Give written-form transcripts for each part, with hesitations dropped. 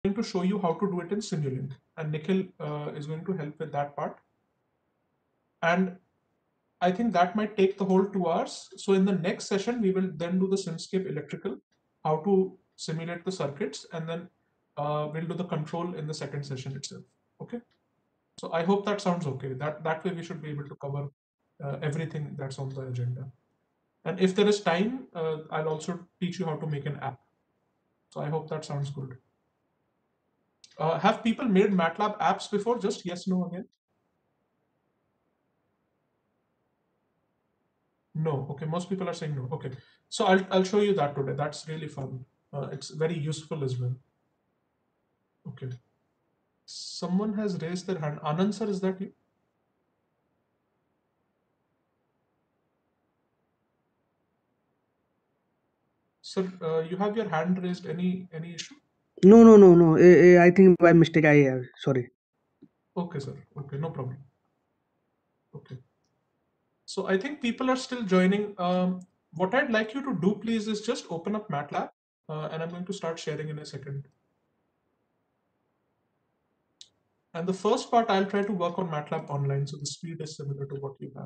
going to show you how to do it in Simulink, and Nikhil is going to help with that part. And I think that might take the whole 2 hours. So in the next session, we will then do the Simscape electrical, how to simulate the circuits, and then we'll do the control in the second session itself. Okay. So I hope that sounds okay. That way we should be able to cover everything that's on the agenda. And if there is time, I'll also teach you how to make an app. So I hope that sounds good. Have people made MATLAB apps before? Just yes, no again. No. Okay. Most people are saying no. Okay. So I'll show you that today. That's really fun. It's very useful as well. Okay. Someone has raised their hand. Anand sir, is that you? Sir, you have your hand raised. Any issue? No, no, no, no. I think by mistake I have. Sorry. Okay, sir. Okay, no problem. Okay. So I think people are still joining. What I'd like you to do, please, is just open up MATLAB, and I'm going to start sharing in a second. And the first part, I'll try to work on MATLAB online, so the speed is similar to what you have.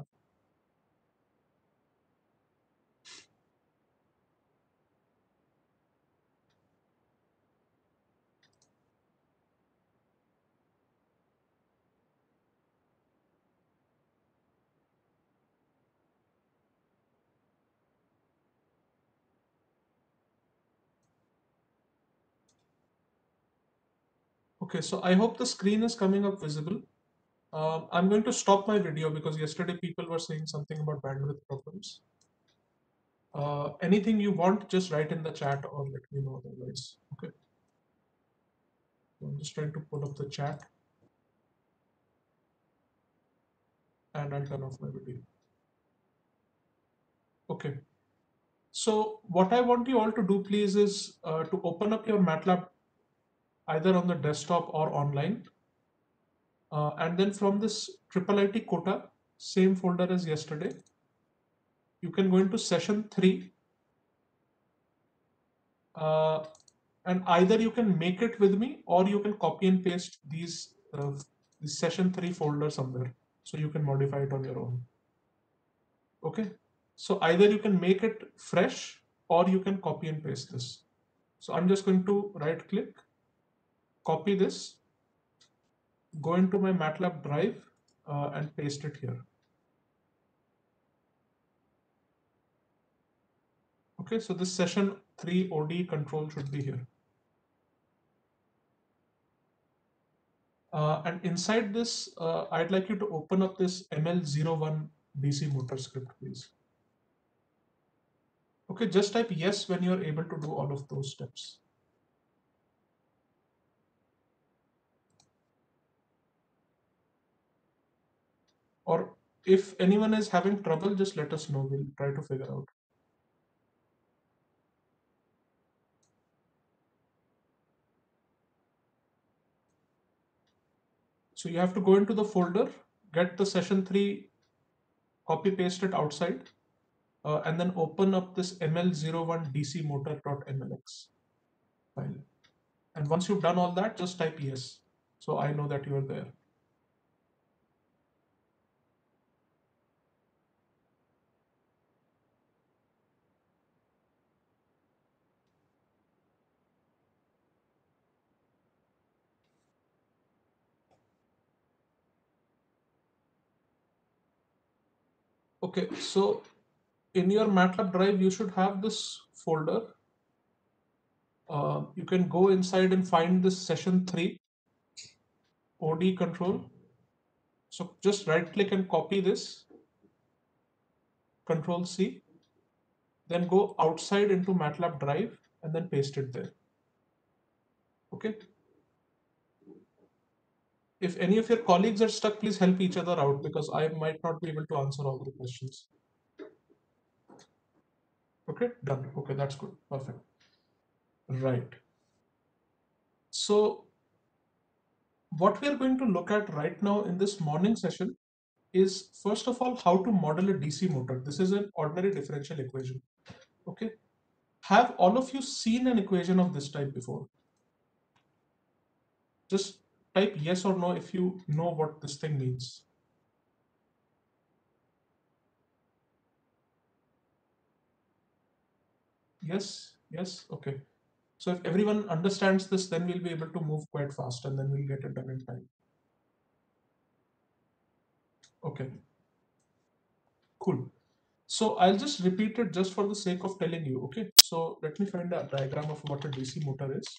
Okay, so I hope the screen is coming up visible. I'm going to stop my video because yesterday people were saying something about bandwidth problems. Anything you want, just write in the chat or let me know otherwise. Okay. So I'm just trying to pull up the chat and I'll turn off my video. Okay. So what I want you all to do, please, is to open up your MATLAB either on the desktop or online. And then from this IIIT quota, same folder as yesterday, you can go into session 3. And either you can make it with me or you can copy and paste this session 3 folder somewhere. So you can modify it on your own. Okay. So either you can make it fresh or you can copy and paste this. So I'm just going to right click, copy this, go into my MATLAB drive and paste it here. Okay, so this session 3 OD control should be here. And inside this, I'd like you to open up this ML01 DC motor script, please. Okay, just type yes when you're able to do all of those steps. Or if anyone is having trouble, just let us know. We'll try to figure out. So you have to go into the folder, get the session 3, copy paste it outside, and then open up this ML01 DC motor.mlx file. And once you've done all that, just type yes. So I know that you are there. Okay, so in your MATLAB drive, you should have this folder. You can go inside and find this session 3 OD control. So just right click and copy this, Control C, then go outside into MATLAB drive and then paste it there. Okay. If any of your colleagues are stuck, please help each other out because I might not be able to answer all the questions. Okay, done. Okay, that's good. Perfect. Right. So what we are going to look at right now in this morning session is first of all how to model a DC motor. This is an ordinary differential equation. Okay. Have all of you seen an equation of this type before? Just type yes or no if you know what this thing means. Yes, yes, okay. So if everyone understands this, then we'll be able to move quite fast and then we'll get it done in time. Okay, cool. So I'll just repeat it just for the sake of telling you. Okay, so let me find a diagram of what a DC motor is.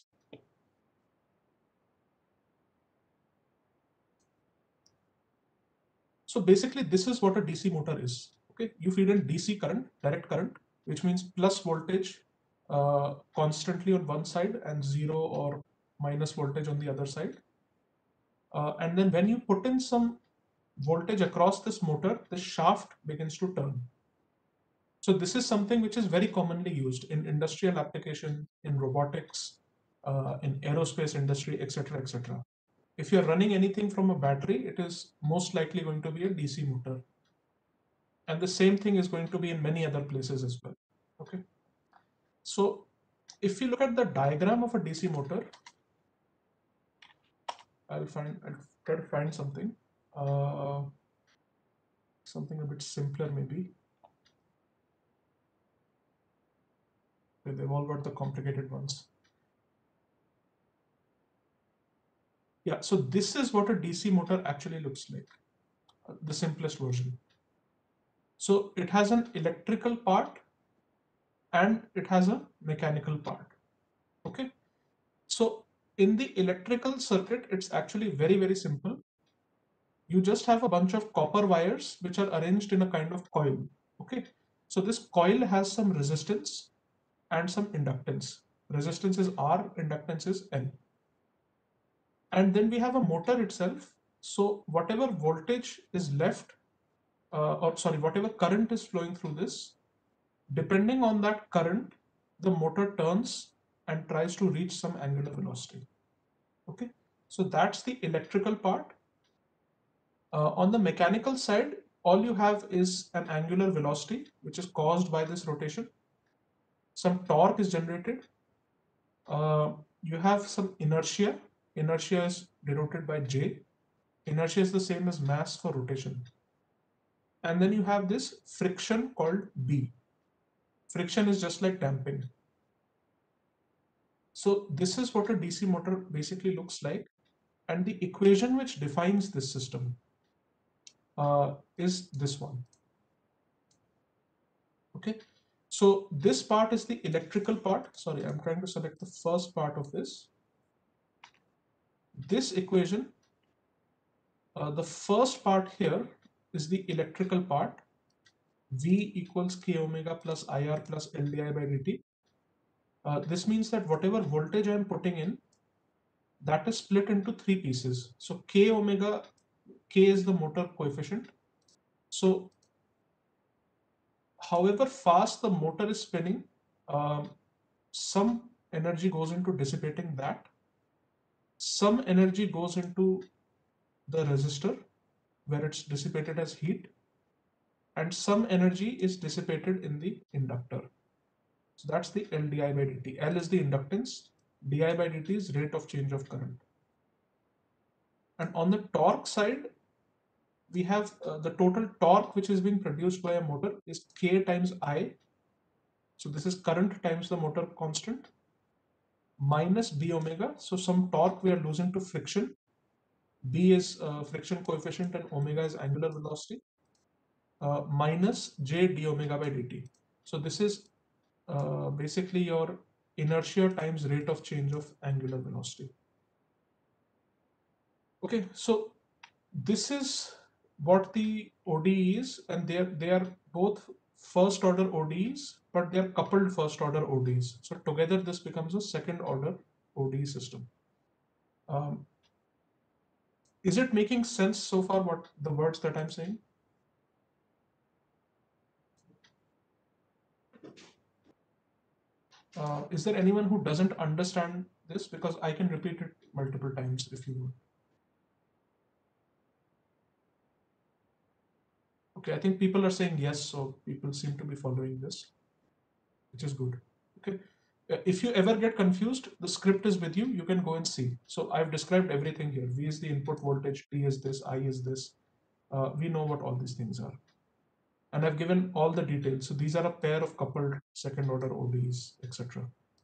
So basically, this is what a DC motor is. Okay, you feed in DC current, direct current, which means plus voltage constantly on one side and zero or minus voltage on the other side. And then when you put in some voltage across this motor, the shaft begins to turn. So this is something which is very commonly used in industrial application, in robotics, in aerospace industry, etc., etc. If you're running anything from a battery, it is most likely going to be a DC motor. And the same thing is going to be in many other places as well. Okay. So if you look at the diagram of a DC motor, I'll try to find something. Uh, Something a bit simpler maybe. They've all got the complicated ones. Yeah, so this is what a DC motor actually looks like, the simplest version. So it has an electrical part and it has a mechanical part. Okay. So in the electrical circuit, it's actually very, very simple. You just have a bunch of copper wires which are arranged in a kind of coil. Okay. So this coil has some resistance and some inductance. Resistance is R, inductance is L. And then we have a motor itself. So whatever voltage is left, or sorry, whatever current is flowing through this, depending on that current, the motor turns and tries to reach some angular velocity. Okay, so that's the electrical part. On the mechanical side, all you have is an angular velocity, which is caused by this rotation. Some torque is generated. You have some inertia. Inertia is denoted by J. Inertia is the same as mass for rotation. And then you have this friction called B. Friction is just like damping. So this is what a DC motor basically looks like. And the equation which defines this system is this one. Okay. So this part is the electrical part. Sorry, I'm trying to select the first part of this. This equation, the first part here is the electrical part. V equals K omega plus IR plus LdI by dt. This means that whatever voltage I'm putting in, that is split into three pieces. So K omega, K is the motor coefficient. So however fast the motor is spinning, some energy goes into dissipating that. Some energy goes into the resistor where it's dissipated as heat, and some energy is dissipated in the inductor. So that's the LdI by dt. L is the inductance, di by dt is rate of change of current. And on the torque side, we have the total torque which is being produced by a motor is K times I. So this is current times the motor constant minus B omega. So some torque we are losing to friction. B is friction coefficient and omega is angular velocity, minus J d omega by dt. So this is basically your inertia times rate of change of angular velocity. Okay, so this is what the ODE is, and they are both first order ODEs, but they are coupled first order ODEs. So together this becomes a second order ODE system. Um, is it making sense so far, what the words that I'm saying? Is there anyone who doesn't understand this? Because I can repeat it multiple times if you want. Okay, I think people are saying yes, so people seem to be following this, which is good. Okay, so If you ever get confused, the script is with you. You can go and see. So I've described everything here. V is the input voltage, T is this, I is this. We know what all these things are. And I've given all the details. So these are a pair of coupled second order ODEs, etc.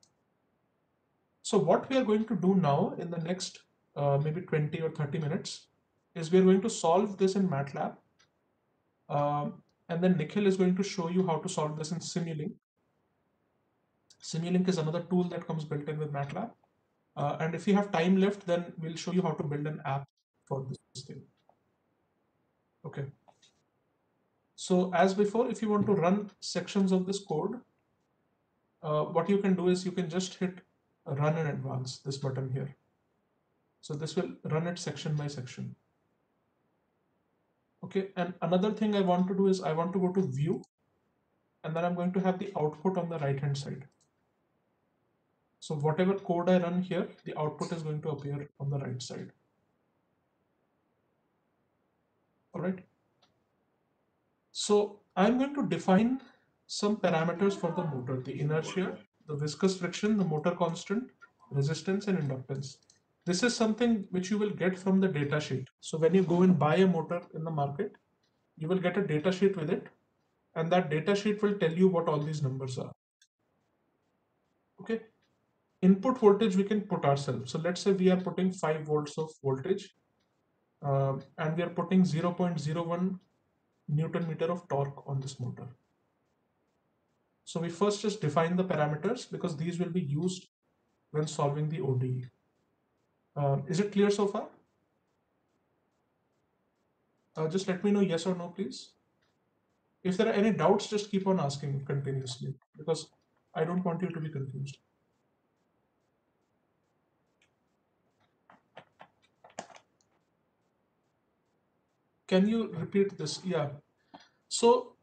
So what we are going to do now in the next maybe 20 or 30 minutes is we are going to solve this in MATLAB. And then Nikhil is going to show you how to solve this in Simulink. Simulink is another tool that comes built in with MATLAB. And if you have time left, then we'll show you how to build an app for this thing. Okay. So as before, if you want to run sections of this code, what you can do is you can just hit run in advance, this button here. So this will run it section by section. Okay, and another thing I want to do is I want to go to view, and then I'm going to have the output on the right hand side. So whatever code I run here, the output is going to appear on the right side. All right. So I'm going to define some parameters for the motor: the inertia, the viscous friction, the motor constant, resistance, and inductance. This is something which you will get from the data sheet. So when you go and buy a motor in the market, you will get a data sheet with it, and that data sheet will tell you what all these numbers are. Okay. Input voltage we can put ourselves. So let's say we are putting 5 volts of voltage, and we are putting 0.01 Newton meter of torque on this motor. So we first just define the parameters because these will be used when solving the ODE. Is it clear so far? Just let me know yes or no, please. If there are any doubts, just keep on asking continuously because I don't want you to be confused. Can you repeat this? Yeah. So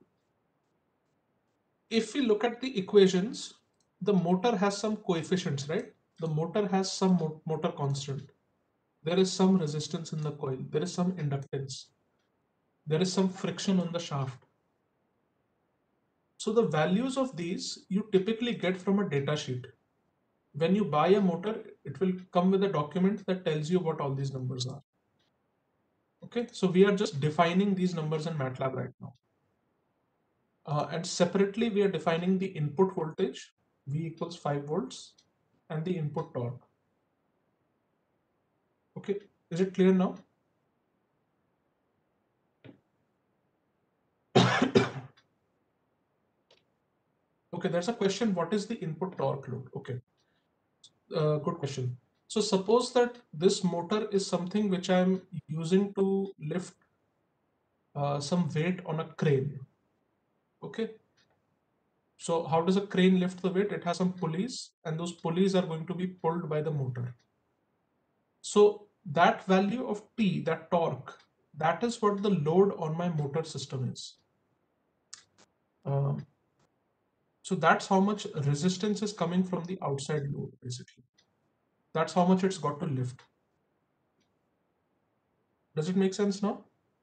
if we look at the equations, the motor has some coefficients, right? The motor has some motor constant. There is some resistance in the coil. There is some inductance. There is some friction on the shaft. So the values of these you typically get from a data sheet. When you buy a motor, it will come with a document that tells you what all these numbers are. Okay, so we are just defining these numbers in MATLAB right now. And separately, we are defining the input voltage, V equals 5 volts, and the input torque. Okay, is it clear now? Okay, there's a question, what is the input torque load? Okay, good question. So suppose that this motor is something which I'm using to lift some weight on a crane. Okay, so how does a crane lift the weight? It has some pulleys, and those pulleys are going to be pulled by the motor. So that value of T, that torque, that is what the load on my motor system is. So that's how much resistance is coming from the outside load, basically. That's how much it's got to lift. Does it make sense now?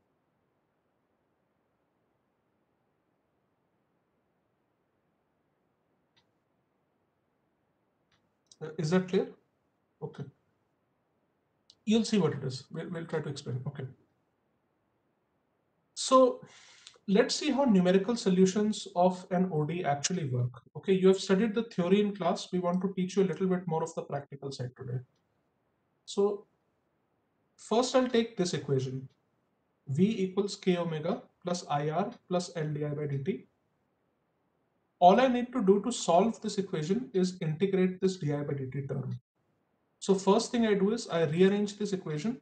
Is that clear? Okay. You'll see what it is. We'll try to explain. Okay. So let's see how numerical solutions of an ODE actually work. Okay, you have studied the theory in class. We want to teach you a little bit more of the practical side today. So first I'll take this equation. V equals K omega plus IR plus L di by dt. All I need to do to solve this equation is integrate this di by dt term. So first thing I do is I rearrange this equation.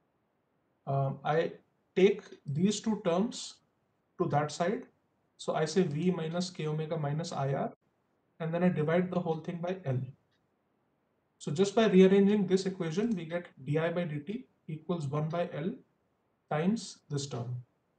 I take these two terms to that side. So I say V minus K omega minus IR, and then I divide the whole thing by L. So just by rearranging this equation, we get di by dt equals 1 by L times this term.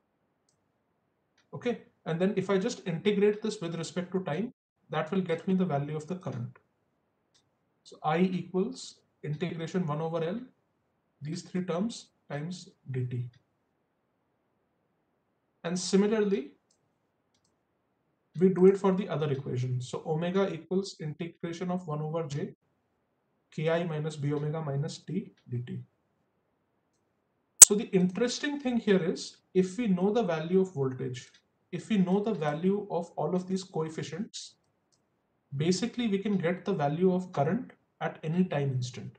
Okay, and then if I just integrate this with respect to time, that will get me the value of the current. So I equals integration 1 over L, these three terms times dt. And similarly, we do it for the other equation. So omega equals integration of 1 over j ki minus b omega minus t dt. So the interesting thing here is, if we know the value of voltage, if we know the value of all of these coefficients, basically we can get the value of current at any time instant.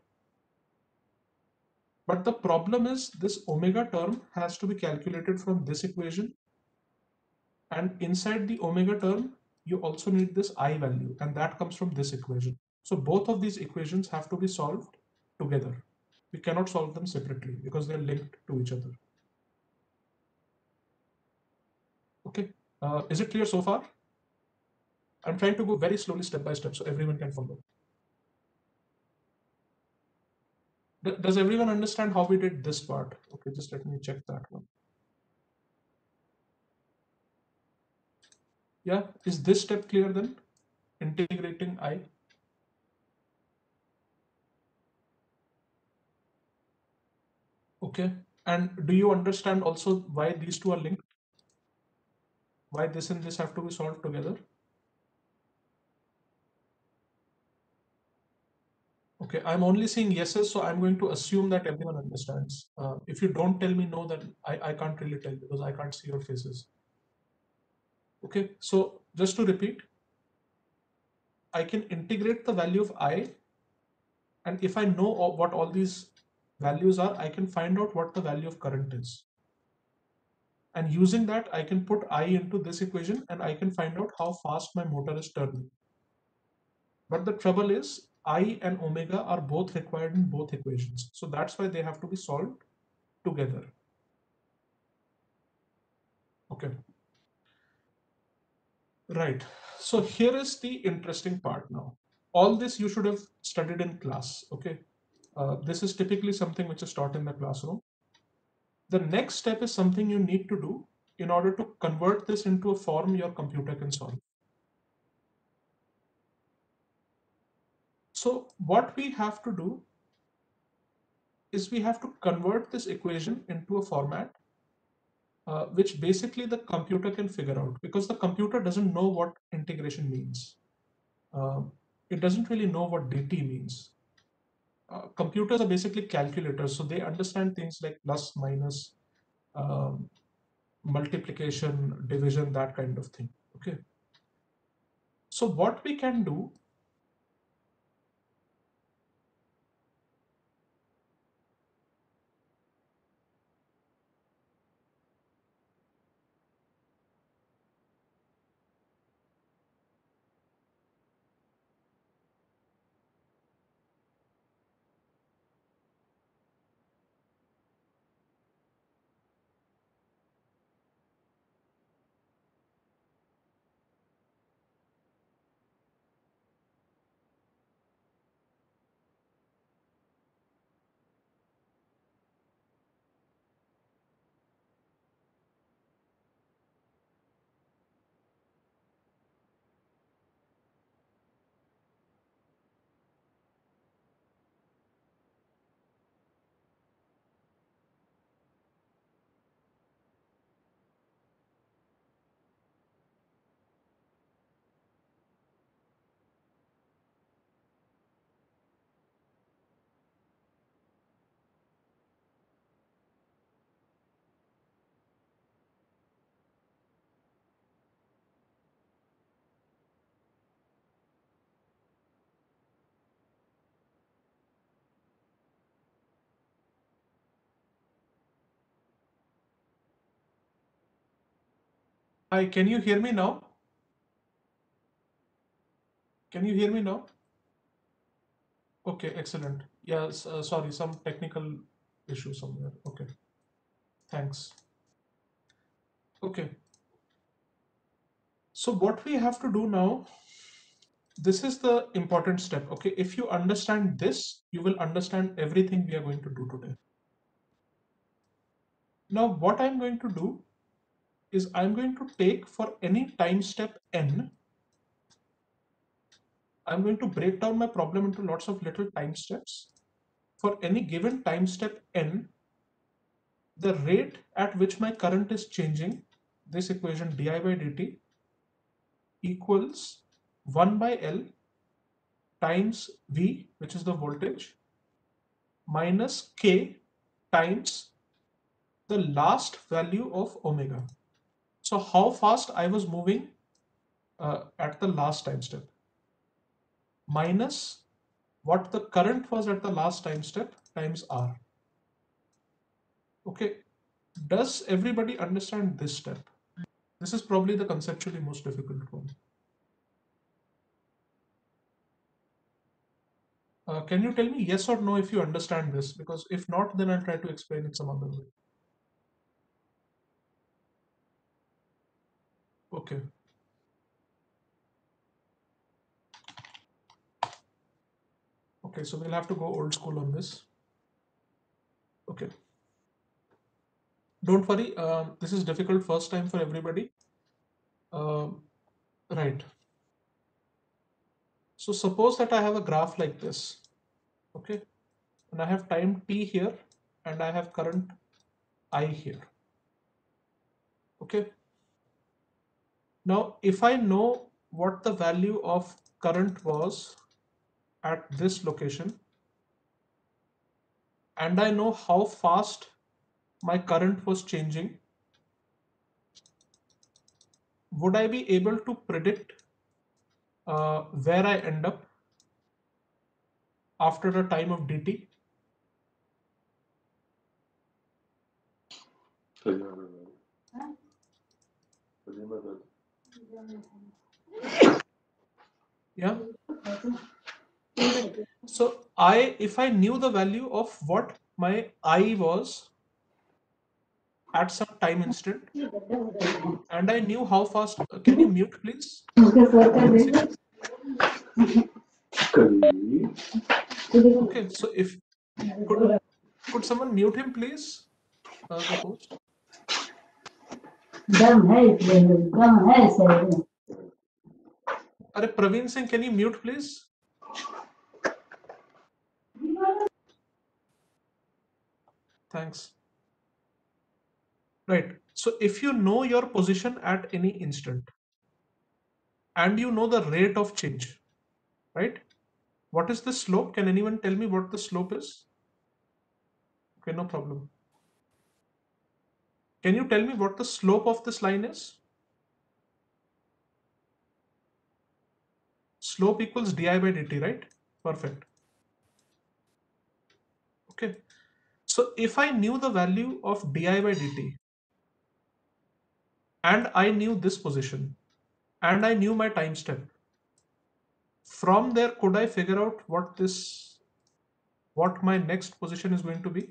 But the problem is this omega term has to be calculated from this equation, and inside the omega term you also need this I value, and that comes from this equation. So both of these equations have to be solved together. We cannot solve them separately because they're linked to each other. Okay, is it clear so far? I'm trying to go very slowly, step by step, so everyone can follow. Does everyone understand how we did this part? Okay, just let me check that one. Yeah, is this step clear then? Integrating I. Okay, and do you understand also why these two are linked? Why this and this have to be solved together? Okay, I'm only seeing yeses, so I'm going to assume that everyone understands. If you don't tell me no, then I can't really tell because I can't see your faces. Okay, so just to repeat, I can integrate the value of I, and if I know what all these values are, I can find out what the value of current is. And using that, I can put I into this equation and I can find out how fast my motor is turning. But the trouble is, I and omega are both required in both equations. So that's why they have to be solved together. Okay. Right. So here is the interesting part now. All this you should have studied in class. Okay. This is typically something which is taught in the classroom. The next step is something you need to do in order to convert this into a form your computer can solve. So what we have to do is we have to convert this equation into a format which basically the computer can figure out, because the computer doesn't know what integration means. It doesn't really know what dt means. Computers are basically calculators, so they understand things like plus, minus, um, multiplication, division, that kind of thing. Okay. So what we can do, can you hear me now? Can you hear me now? Okay, excellent. Yes, sorry, some technical issue somewhere. Okay, thanks. Okay, so what we have to do now, this is the important step. Okay, if you understand this, you will understand everything we are going to do today. Now, what I'm going to do is I'm going to take, for any time step n, I'm going to break down my problem into lots of little time steps. For any given time step n, the rate at which my current is changing, this equation di by dt, equals 1 by L times V, which is the voltage, minus K times the last value of omega. So how fast I was moving at the last time step, minus what the current was at the last time step times R. Okay, does everybody understand this step? This is probably the conceptually most difficult one. Can you tell me yes or no if you understand this? Because if not, then I'll try to explain it some other way. Okay. Okay, so we'll have to go old school on this. Okay. Don't worry, this is difficult first time for everybody. Right. So suppose that I have a graph like this, okay? And I have time t here and I have current I here, okay? Now, if I know what the value of current was at this location, and I know how fast my current was changing, would I be able to predict where I end up after a time of dt? Yeah. So if I knew the value of what my I was at some time instant, and I knew how fast. Can you mute, please? Okay, so if could someone mute him, please? The host. Are Praveen Singh, can you mute, please? Thanks. Right. So if you know your position at any instant and you know the rate of change, right? What is the slope? Can anyone tell me what the slope is? Okay, no problem. Can you tell me what the slope of this line is? Slope equals di by dt, right? Perfect. Okay. So if I knew the value of di by dt and I knew this position and I knew my time step, from there, could I figure out what my next position is going to be?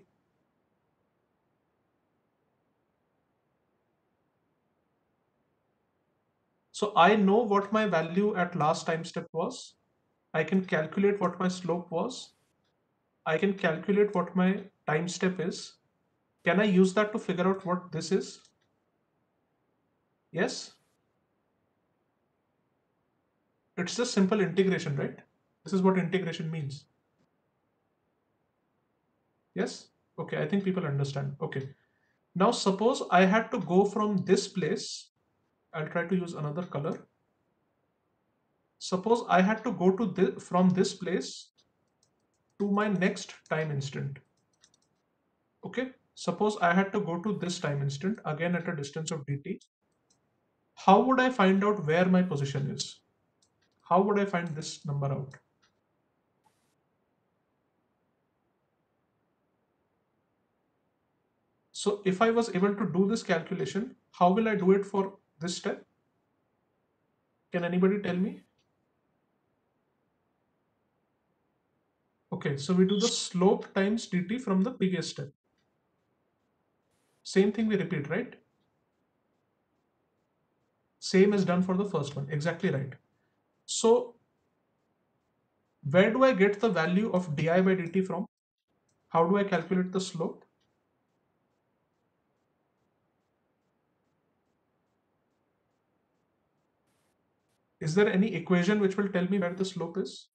So I know what my value at last time step was. I can calculate what my slope was. I can calculate what my time step is. Can I use that to figure out what this is? Yes? It's just simple integration, right? This is what integration means. Yes? Okay, I think people understand. Okay. Now suppose I had to go from this place. I'll try to use another color. Suppose I had to go to from this place to my next time instant. Okay. Suppose I had to go to this time instant again at a distance of dt. How would I find out where my position is? How would I find this number out? So if I was able to do this calculation, how will I do it for this step? Can anybody tell me? Okay, so we do the slope times dt from the previous step. Same thing we repeat, right? Same is done for the first one, exactly right. So where do I get the value of di by dt from? How do I calculate the slope? Is there any equation which will tell me where the slope is?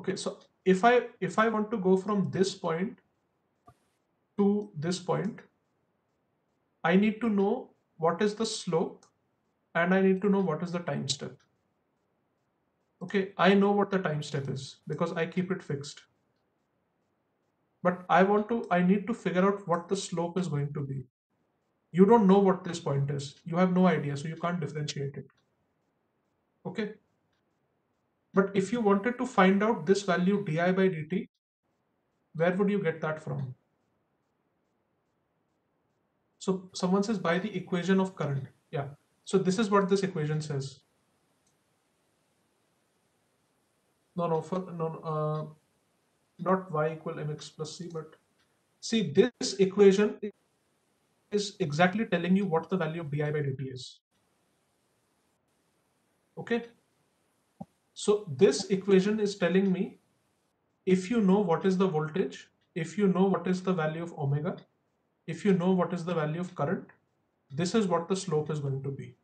Okay, so if I want to go from this point to this point, I need to know what is the slope and I need to know what is the time step. Okay, I know what the time step is because I keep it fixed. But I need to figure out what the slope is going to be. You don't know what this point is. You have no idea, so you can't differentiate it. Okay. But if you wanted to find out this value di by dt, where would you get that from? So someone says by the equation of current. Yeah. So this is what this equation says. No, for no, not y equal mx plus c, but see this equation is exactly telling you what the value of di by dt is. Okay. So this equation is telling me if you know what is the voltage, if you know what is the value of omega, if you know what is the value of current, this is what the slope is going to be.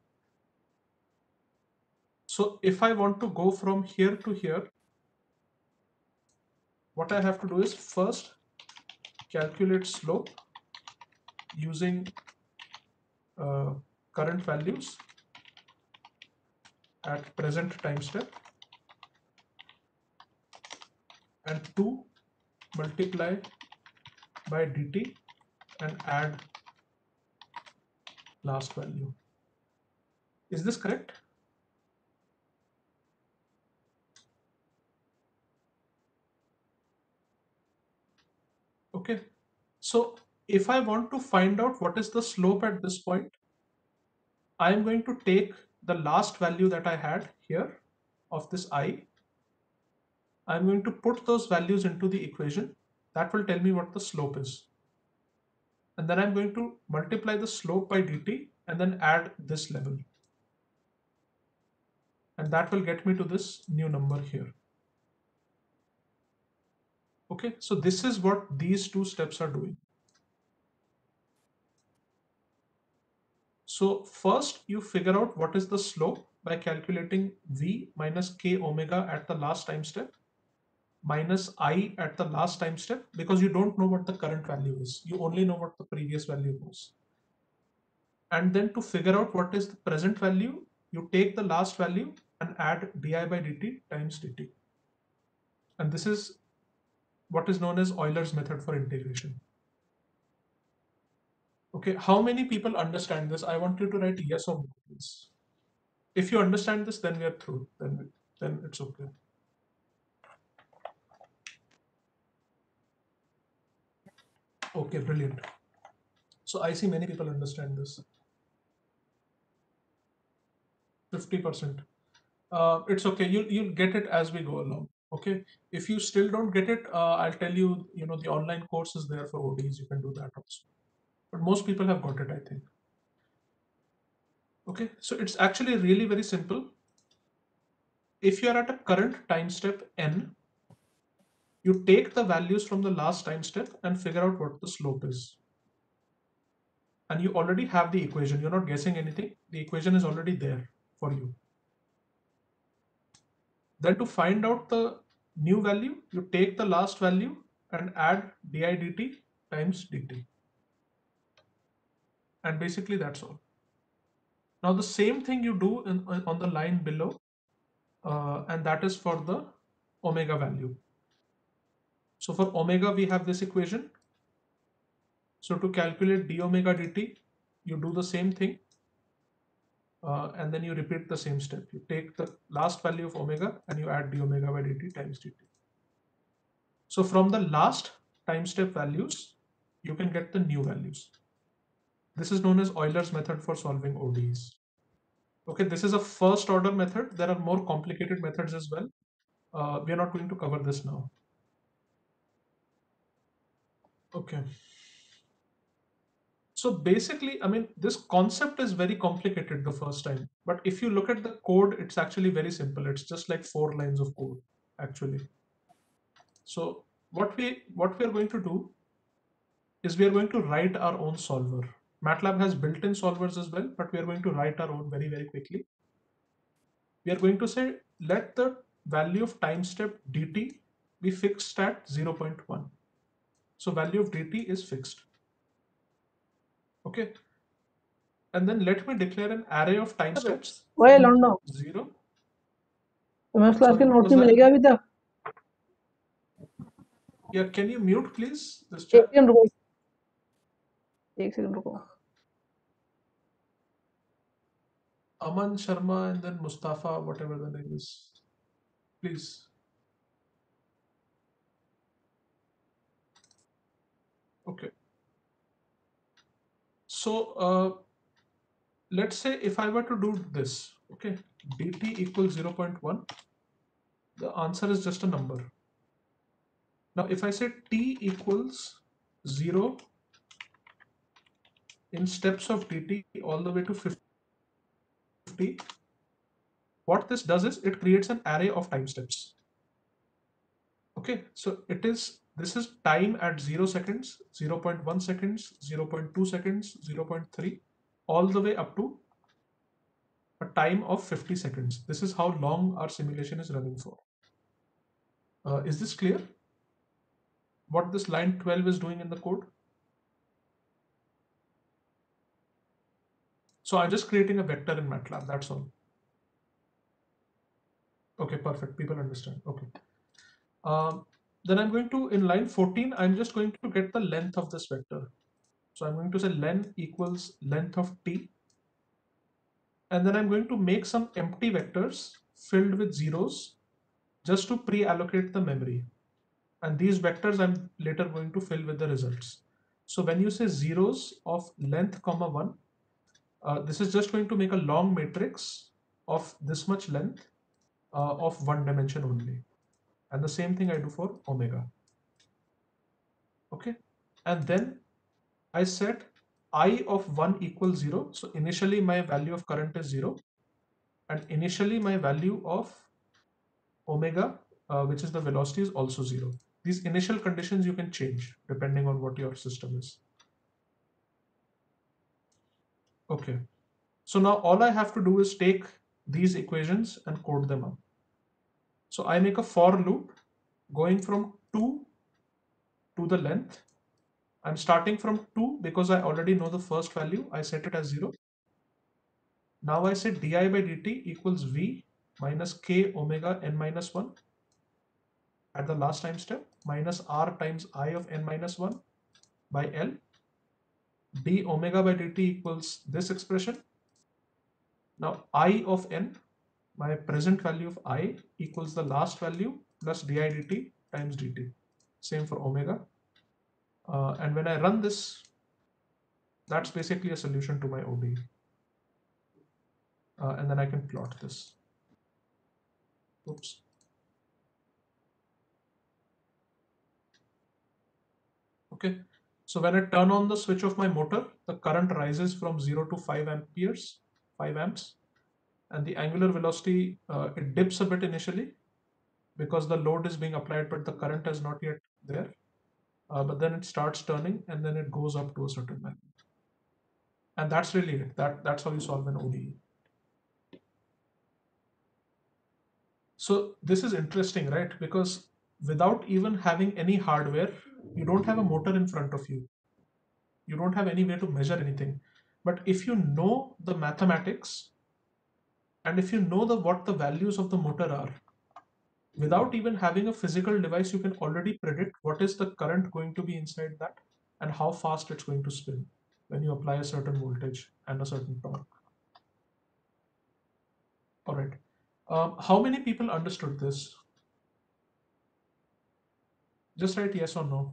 So if I want to go from here to here, what I have to do is first calculate slope using current values at present time step, and 2 multiply by dt and add last value. Is this correct? Okay. So if I want to find out what is the slope at this point, I am going to take the last value that I had here of this I. I'm going to put those values into the equation. That will tell me what the slope is. And then I'm going to multiply the slope by dt and then add this level. And that will get me to this new number here. Okay, so this is what these two steps are doing. So first you figure out what is the slope by calculating v minus k omega at the last time step minus I at the last time step, because you don't know what the current value is. You only know what the previous value was. And then to figure out what is the present value, you take the last value and add di by dt times dt. And this is what is known as Euler's method for integration. Okay, how many people understand this? I want you to write yes or no, please. If you understand this, then we are through. Then it's okay. Okay, brilliant. So I see many people understand this. 50%. It's okay. You'll get it as we go along. Okay. If you still don't get it, I'll tell you. You know, the online course is there for ODs. You can do that also. But most people have got it, I think. Okay. So it's actually really very simple. If you are at a current time step n, you take the values from the last time step and figure out what the slope is. And you already have the equation. You're not guessing anything. The equation is already there for you. Then to find out the new value, you take the last value and add di dt times dt. And basically that's all. Now the same thing you do on the line below, and that is for the omega value. So for omega, we have this equation. So to calculate d omega dt, you do the same thing. And then you repeat the same step. You take the last value of omega and you add d omega by dt times dt. So from the last time step values, you can get the new values. This is known as Euler's method for solving ODEs. Okay, this is a first order method. There are more complicated methods as well. We are not going to cover this now. Okay. So basically, I mean, this concept is very complicated the first time, but if you look at the code, it's actually very simple. It's just like 4 lines of code, actually. So what we are going to do is we are going to write our own solver. MATLAB has built-in solvers as well, but we are going to write our own very, very quickly. We are going to say, let the value of time step dt we fixed at 0.1. So value of dt is fixed. Okay. And then let me declare an array of time steps. ओए लौंडा 0. तुम्हें उस class Sorry, के what notes was नहीं that? मिलेगा अभी तक Yeah, can you mute please this एक chat? सेकंड रुको एक सेकंड रुको Aman Sharma and then Mustafa, whatever the name is. Please. Okay. So let's say if I were to do this, okay, dt equals 0.1, the answer is just a number. Now if I say t equals 0 in steps of dt all the way to 50, what this does is it creates an array of time steps. Okay, so this is time at 0 seconds, 0.1 seconds, 0.2 seconds, 0.3, all the way up to a time of 50 seconds. This is how long our simulation is running for. Is this clear? What this line 12 is doing in the code? So I'm just creating a vector in MATLAB, that's all. Okay, perfect, people understand. Okay. Then I'm going to, in line 14, I'm just going to get the length of this vector. So I'm going to say len equals length of t. And then I'm going to make some empty vectors filled with zeros just to pre-allocate the memory. And these vectors I'm later going to fill with the results. So when you say zeros of length comma 1, this is just going to make a long matrix of this much length of one dimension only. And the same thing I do for omega. Okay. And then I set I of 1 equals 0. So initially my value of current is 0. And initially my value of omega, which is the velocity, is also 0. These initial conditions you can change depending on what your system is. Okay. So now all I have to do is take these equations and code them up. So I make a for loop going from 2 to the length. I'm starting from 2 because I already know the first value. I set it as 0. Now I say di by dt equals v minus k omega n minus 1 at the last time step minus r times I of n minus 1 by L. D omega by dt equals this expression. Now I of n, my present value of I, equals the last value plus di dt times dt. Same for omega. And when I run this, that's basically a solution to my ODE. And then I can plot this. Oops. Okay. So when I turn on the switch of my motor, the current rises from 0 to 5 amperes, 5 amps. And the angular velocity, it dips a bit initially because the load is being applied, but the current is not yet there. But then it starts turning and then it goes up to a certain value. And that's really it. That's how you solve an ODE. So this is interesting, right? Because without even having any hardware, you don't have a motor in front of you. You don't have any way to measure anything. But if you know the mathematics and if you know what the values of the motor are, without even having a physical device, you can already predict what is the current going to be inside that and how fast it's going to spin when you apply a certain voltage and a certain torque. All right. How many people understood this? Just write yes or no.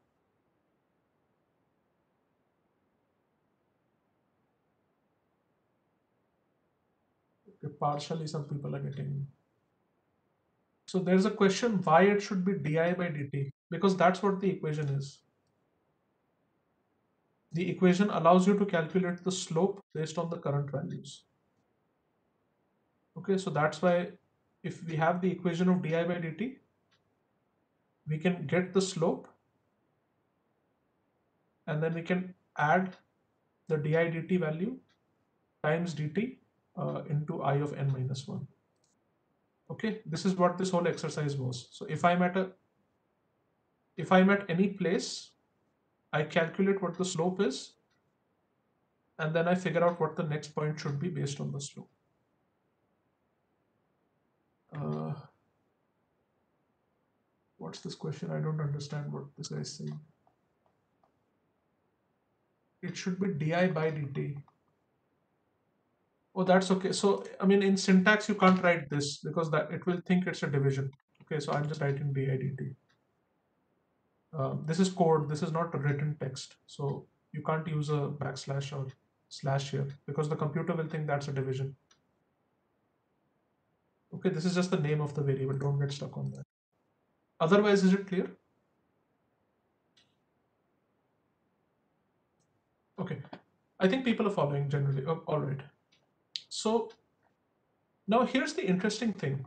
Okay, partially some people are getting. So there's a question why it should be di by dt, because that's what the equation is. The equation allows you to calculate the slope based on the current values. Okay, so that's why if we have the equation of di by dt, we can get the slope and then we can add the di dt value times dt into I of n minus 1. Okay, this is what this whole exercise was. So if I'm at a if I'm at any place, I calculate what the slope is, and then I figure out what the next point should be based on the slope. What's this question? I don't understand what this guy is saying. It should be di by dt. Oh, that's okay. So, I mean, in syntax, you can't write this because that it will think it's a division. Okay, so I'm just writing di dt. This is code. This is not a written text. So you can't use a backslash or slash here because the computer will think that's a division. Okay, this is just the name of the variable. Don't get stuck on that. Otherwise, is it clear? Okay, I think people are following generally. Oh, all right. So now here's the interesting thing.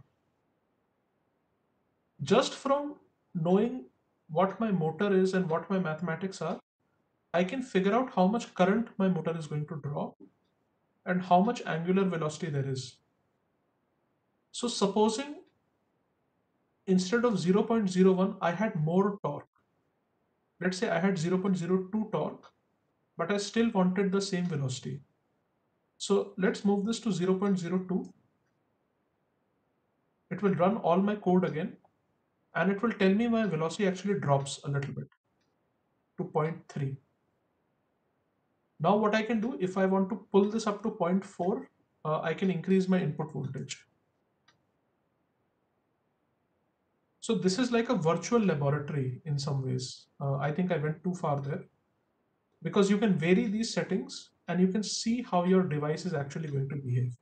Just from knowing what my motor is and what my mathematics are, I can figure out how much current my motor is going to draw and how much angular velocity there is. So supposing instead of 0.01, I had more torque. Let's say I had 0.02 torque, but I still wanted the same velocity. So let's move this to 0.02. It will run all my code again, and it will tell me my velocity actually drops a little bit to 0.3. Now what I can do, if I want to pull this up to 0.4, I can increase my input voltage. So this is like a virtual laboratory in some ways. I think I went too far there because you can vary these settings and you can see how your device is actually going to behave.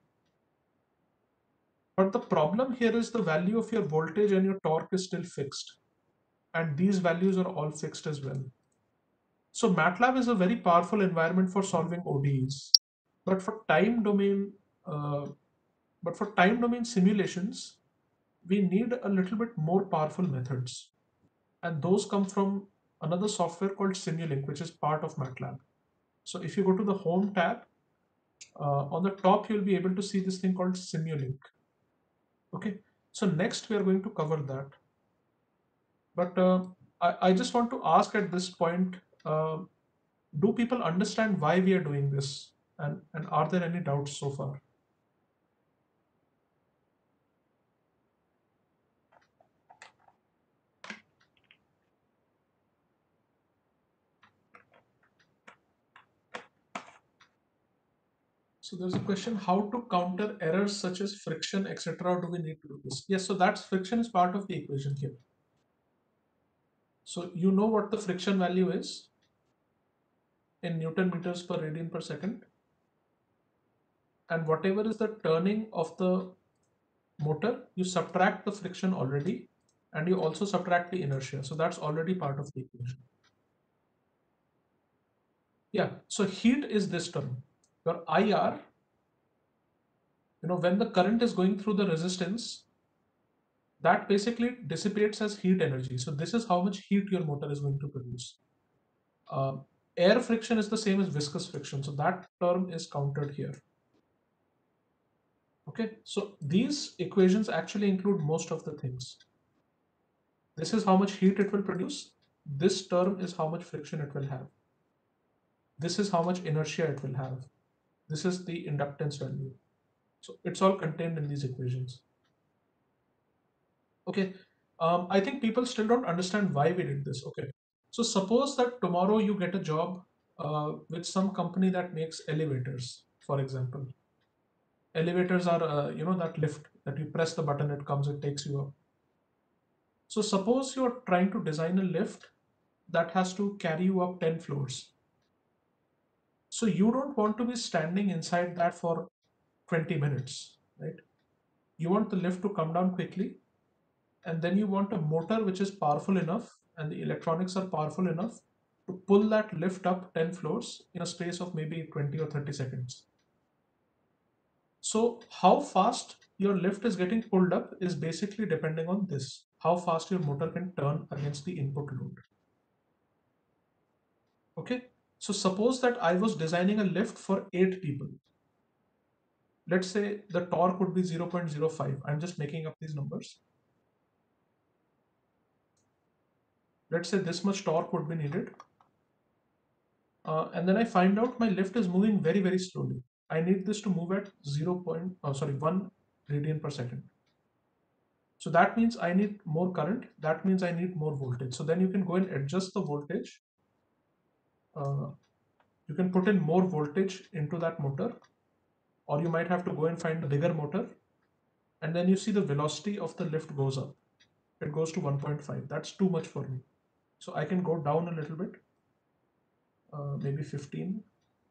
But the problem here is the value of your voltage and your torque is still fixed. And these values are all fixed as well. So MATLAB is a very powerful environment for solving ODEs. But for time domain, simulations, we need a little bit more powerful methods. And those come from another software called Simulink, which is part of MATLAB. So if you go to the Home tab, on the top, you'll be able to see this thing called Simulink. Okay, so next we are going to cover that. But I just want to ask at this point, do people understand why we are doing this? And are there any doubts so far? So there's a question, how to counter errors such as friction, etc. Or do we need to do this? Yes, so that's friction is part of the equation here. So you know what the friction value is in Newton meters per radian per second. And whatever is the turning of the motor, you subtract the friction already, and you also subtract the inertia. So that's already part of the equation. Yeah, so heat is this term. Your IR, when the current is going through the resistance, that basically dissipates as heat energy. So this is how much heat your motor is going to produce. Air friction is the same as viscous friction. So that term is counted here. Okay, so these equations actually include most of the things. This is how much heat it will produce. This term is how much friction it will have. This is how much inertia it will have. This is the inductance value. So it's all contained in these equations. Okay, I think people still don't understand why we did this. Okay, so suppose that tomorrow you get a job with some company that makes elevators, for example. Elevators are, that lift that you press the button, it comes, it takes you up. So suppose you're trying to design a lift that has to carry you up 10 floors. So you don't want to be standing inside that for 20 minutes, right? You want the lift to come down quickly, and then you want a motor which is powerful enough and the electronics are powerful enough to pull that lift up 10 floors in a space of maybe 20 or 30 seconds. So how fast your lift is getting pulled up is basically depending on this, how fast your motor can turn against the input load. Okay, so suppose that I was designing a lift for 8 people. Let's say the torque would be 0.05. I'm just making up these numbers. let's say this much torque would be needed. And then I find out my lift is moving very, very slowly. I need this to move at 1 radian per second. So that means I need more current. That means I need more voltage. So then you can go and adjust the voltage. You can put in more voltage into that motor, or you might have to go and find a bigger motor. And then you see the velocity of the lift goes up. It goes to 1.5. That's too much for me. So I can go down a little bit, maybe 15.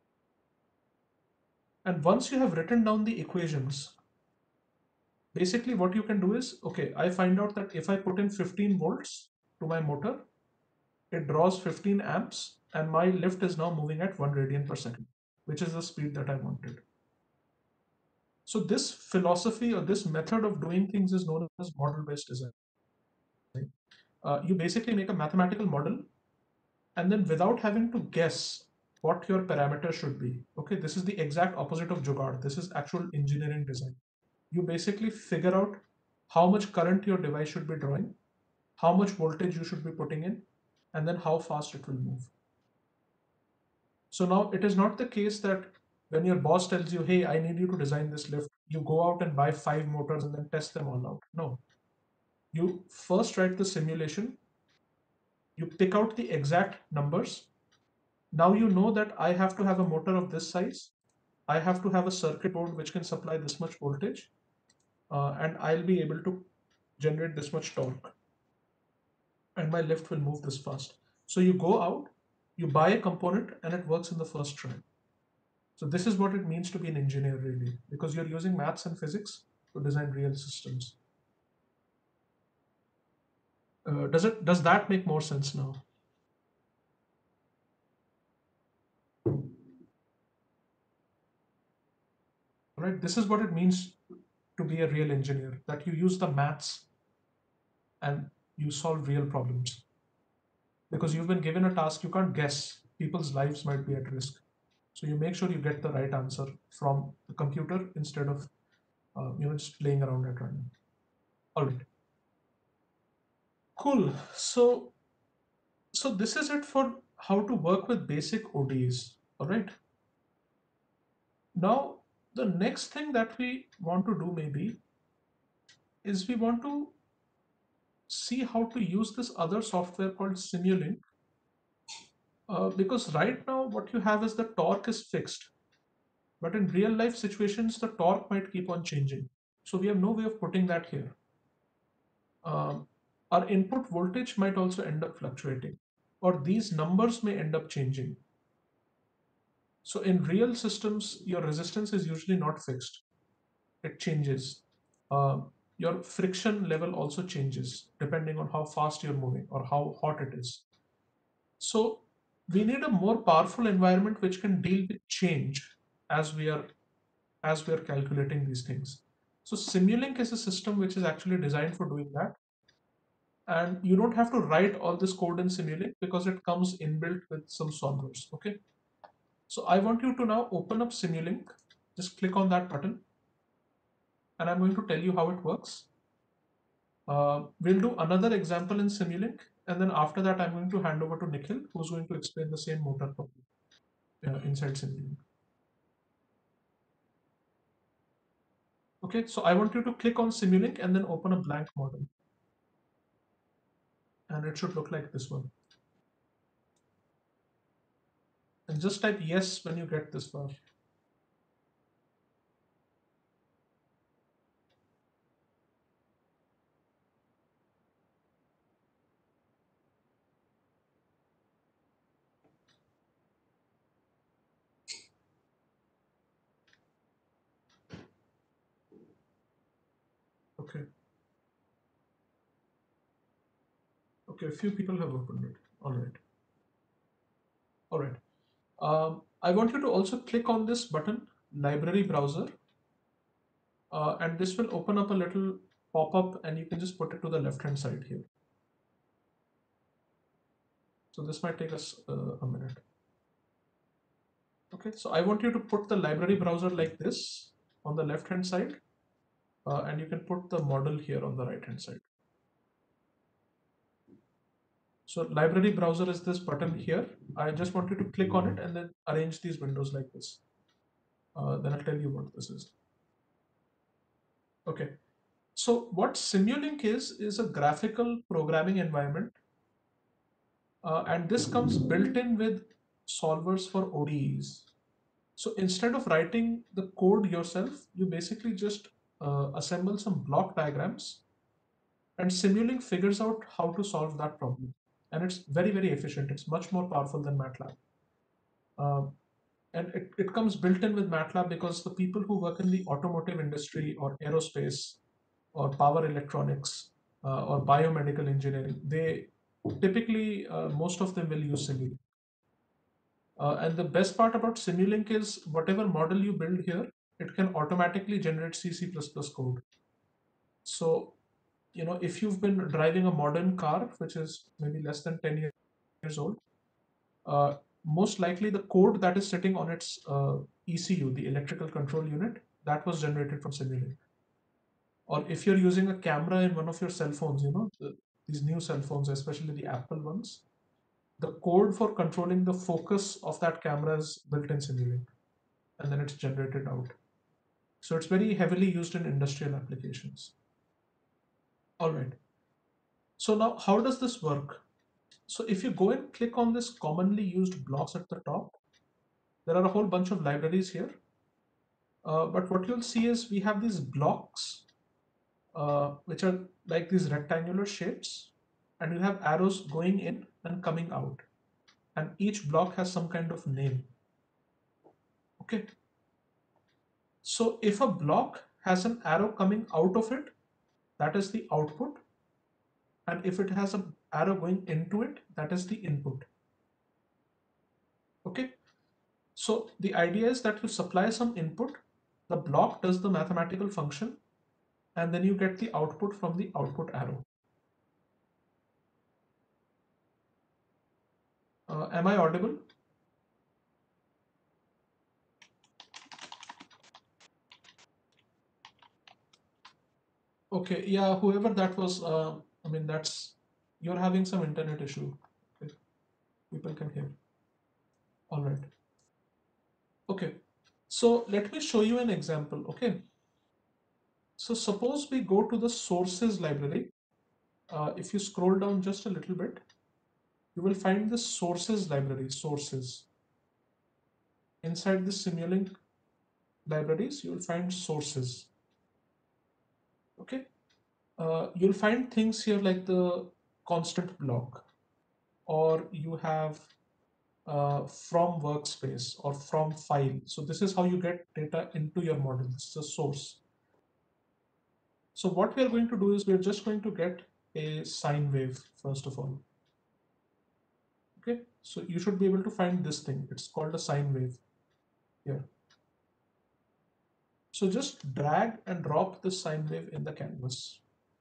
And once you have written down the equations, basically what you can do is, okay, I find out that if I put in 15 volts to my motor, it draws 15 amps and my lift is now moving at 1 radian per second, which is the speed that I wanted. So this philosophy or this method of doing things is known as model-based design. You basically make a mathematical model, and then without having to guess what your parameter should be, okay, this is the exact opposite of jugaad. This is actual engineering design. You basically figure out how much current your device should be drawing, how much voltage you should be putting in, and then how fast it will move. So now it is not the case that when your boss tells you, hey, I need you to design this lift, you go out and buy 5 motors and then test them all out. No. You first write the simulation, you pick out the exact numbers. Now you know that I have to have a motor of this size. I have to have a circuit board which can supply this much voltage, and I'll be able to generate this much torque, and my lift will move this fast. So you go out, you buy a component, and it works in the first try. So this is what it means to be an engineer, really, because you're using maths and physics to design real systems. Does that make more sense now? Right. This is what it means to be a real engineer, that you use the maths and you solve real problems. Because you've been given a task, you can't guess. People's lives might be at risk. So you make sure you get the right answer from the computer instead of just playing around at random. All right. Cool. So this is it for how to work with basic ODEs. All right. Now, the next thing that we want to do maybe is we want to see how to use this other software called Simulink. Because right now what you have is the torque is fixed, but in real life situations, the torque might keep on changing. So we have no way of putting that here. Our input voltage might also end up fluctuating, or these numbers may end up changing. So in real systems, your resistance is usually not fixed. It changes. Your friction level also changes depending on how fast you're moving or how hot it is. So we need a more powerful environment which can deal with change as we are calculating these things. So Simulink is a system which is actually designed for doing that. And you don't have to write all this code in Simulink because it comes inbuilt with some solvers. Okay. So I want you to now open up Simulink. Just click on that button. And I'm going to tell you how it works. We'll do another example in Simulink. And then after that, I'm going to hand over to Nikhil, who's going to explain the same motor problem inside Simulink. Okay, so I want you to click on Simulink and then open a blank model. And it should look like this one. And just type yes when you get this far. Okay. Okay, a few people have opened it. All right. All right. I want you to also click on this button, Library Browser. And this will open up a little pop-up and you can just put it to the left-hand side here. So this might take us a minute. Okay, so I want you to put the library browser like this on the left-hand side, and you can put the model here on the right-hand side. So library browser is this button here. I just want you to click on it and then arrange these windows like this. Then I'll tell you what this is. Okay. So what Simulink is a graphical programming environment. And this comes built in with solvers for ODEs. So instead of writing the code yourself, you basically just assemble some block diagrams, and Simulink figures out how to solve that problem. And it's very, very efficient. It's much more powerful than MATLAB. And it comes built in with MATLAB because the people who work in the automotive industry or aerospace or power electronics or biomedical engineering, they typically, most of them will use Simulink. And the best part about Simulink is whatever model you build here, it can automatically generate C++ code. So, if you've been driving a modern car, which is maybe less than 10 years old, most likely the code that is sitting on its ECU, the electrical control unit, that was generated from Simulink. Or if you're using a camera in one of your cell phones, these new cell phones, especially the Apple ones, the code for controlling the focus of that camera is built in Simulink, and then it's generated out. So it's very heavily used in industrial applications. All right. So now how does this work? So if you go and click on this commonly used blocks at the top, there are a whole bunch of libraries here. But what you'll see is we have these blocks, which are like these rectangular shapes, and you have arrows going in and coming out. And each block has some kind of name. Okay. So if a block has an arrow coming out of it, that is the output. And if it has an arrow going into it, that is the input. Okay. So the idea is that you supply some input, the block does the mathematical function, and then you get the output from the output arrow. Am I audible? Okay, yeah, whoever that was, I mean, you're having some internet issue. Okay. People can hear. All right. Okay, so let me show you an example. Okay, so suppose we go to the sources library. If you scroll down just a little bit, you will find the sources library, sources. Inside the Simulink libraries, you will find sources. Okay, you'll find things here like the constant block, or you have from workspace or from file. So this is how you get data into your model. This is a source. So what we are going to do is we're just going to get a sine wave first of all. Okay, so you should be able to find this thing. It's called a sine wave here. So just drag and drop this sine wave in the canvas.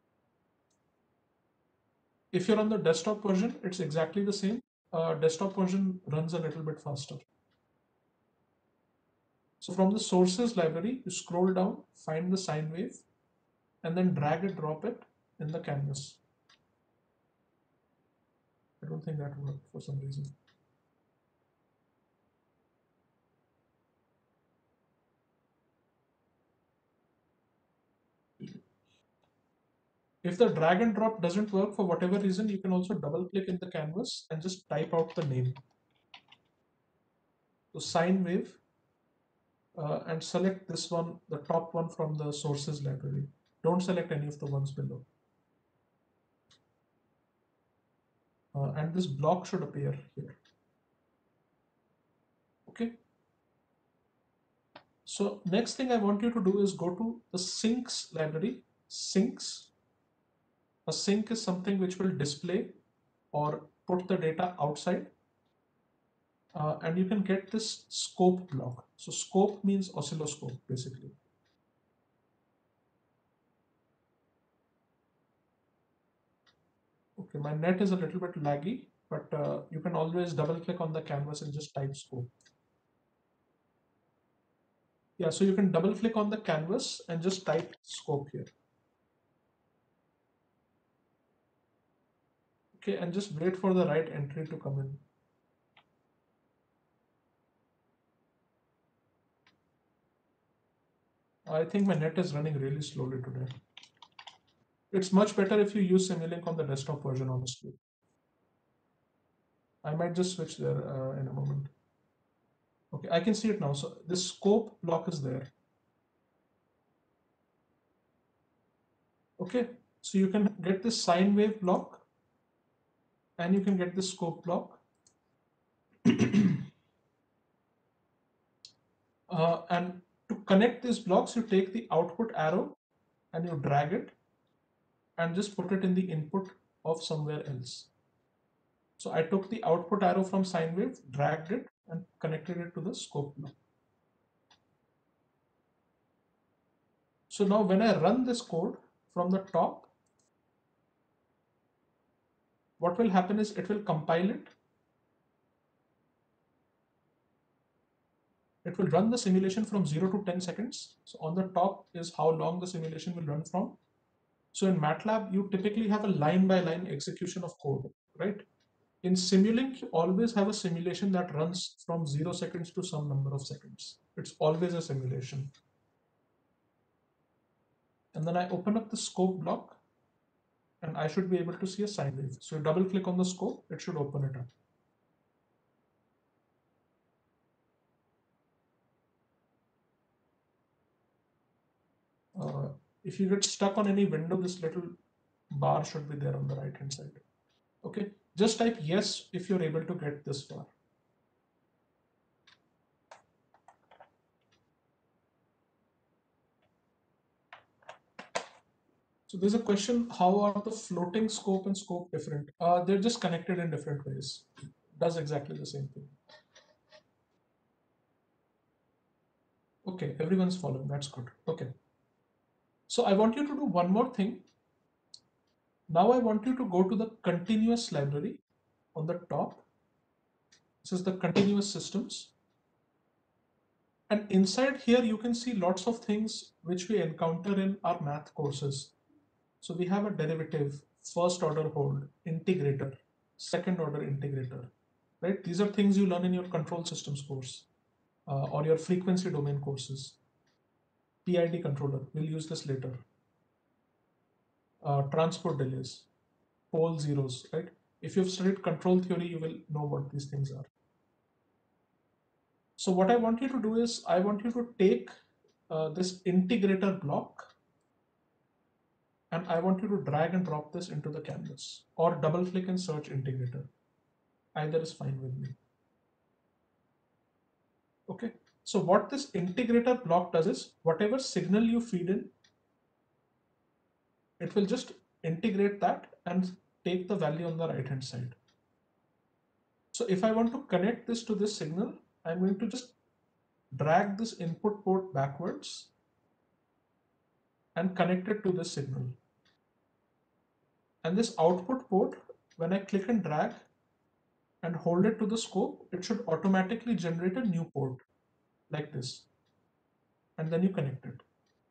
If you're on the desktop version, it's exactly the same. Desktop version runs a little bit faster. So from the sources library, you scroll down, find the sine wave, and then drag and drop it in the canvas. I don't think that worked for some reason. If the drag and drop doesn't work for whatever reason, you can also double click in the canvas and just type out the name. So sine wave, and select this one, the top one from the sources library. Don't select any of the ones below. And this block should appear here. Okay. So next thing I want you to do is go to the sinks library. Sinks. A sink is something which will display or put the data outside. And you can get this scope block. So scope means oscilloscope, basically. Okay, my net is a little bit laggy, but you can always double click on the canvas and just type scope. Yeah, so you can double click on the canvas and just type scope here. Okay, and just wait for the right entry to come in. I think my net is running really slowly today. It's much better if you use Simulink on the desktop version, honestly. I might just switch there in a moment. Okay, I can see it now. So this scope block is there. Okay, so you can get this sine wave block and you can get this scope block. And to connect these blocks, you take the output arrow and you drag it and just put it in the input of somewhere else. So I took the output arrow from sine wave, dragged it and connected it to the scope block. So now when I run this code from the top, what will happen is it will compile it. It will run the simulation from 0 to 10 seconds. So on the top is how long the simulation will run from. So in MATLAB, you typically have a line by line execution of code, right? In Simulink, you always have a simulation that runs from 0 seconds to some number of seconds. It's always a simulation. And then I open up the scope block and I should be able to see a sine wave. So you double click on the scope, it should open it up. If you get stuck on any window, this little bar should be there on the right hand side. Okay, just type yes if you're able to get this far. So there's a question, how are the floating scope and scope different? They're just connected in different ways. Does exactly the same thing. Okay, everyone's following, that's good. Okay. So I want you to do one more thing. Now I want you to go to the continuous library on the top. This is the continuous systems. And inside here, you can see lots of things which we encounter in our math courses. So we have a derivative, first order hold, integrator, second order integrator, right? These are things you learn in your control systems course or your frequency domain courses. PID controller, we'll use this later. Transport delays, pole zeros, right? If you've studied control theory, you will know what these things are. So what I want you to do is I want you to take this integrator block and I want you to drag and drop this into the canvas or double click and search integrator. Either is fine with me. Okay, so what this integrator block does is whatever signal you feed in, it will just integrate that and take the value on the right hand side. So if I want to connect this to this signal, I'm going to just drag this input port backwards and connect it to this signal. And this output port, when I click and drag and hold it to the scope, it should automatically generate a new port like this. And then you connect it.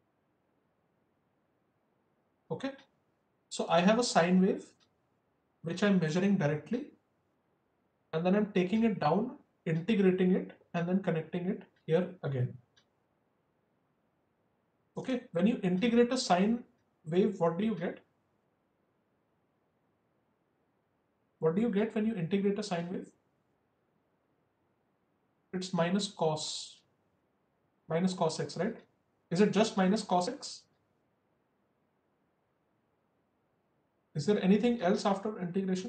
Okay. So I have a sine wave, which I'm measuring directly. And then I'm taking it down, integrating it, and then connecting it here again. Okay. When you integrate a sine wave, what do you get? What do you get when you integrate a sine wave? It's minus cos x, right? Is it just minus cos x? Is there anything else after integration?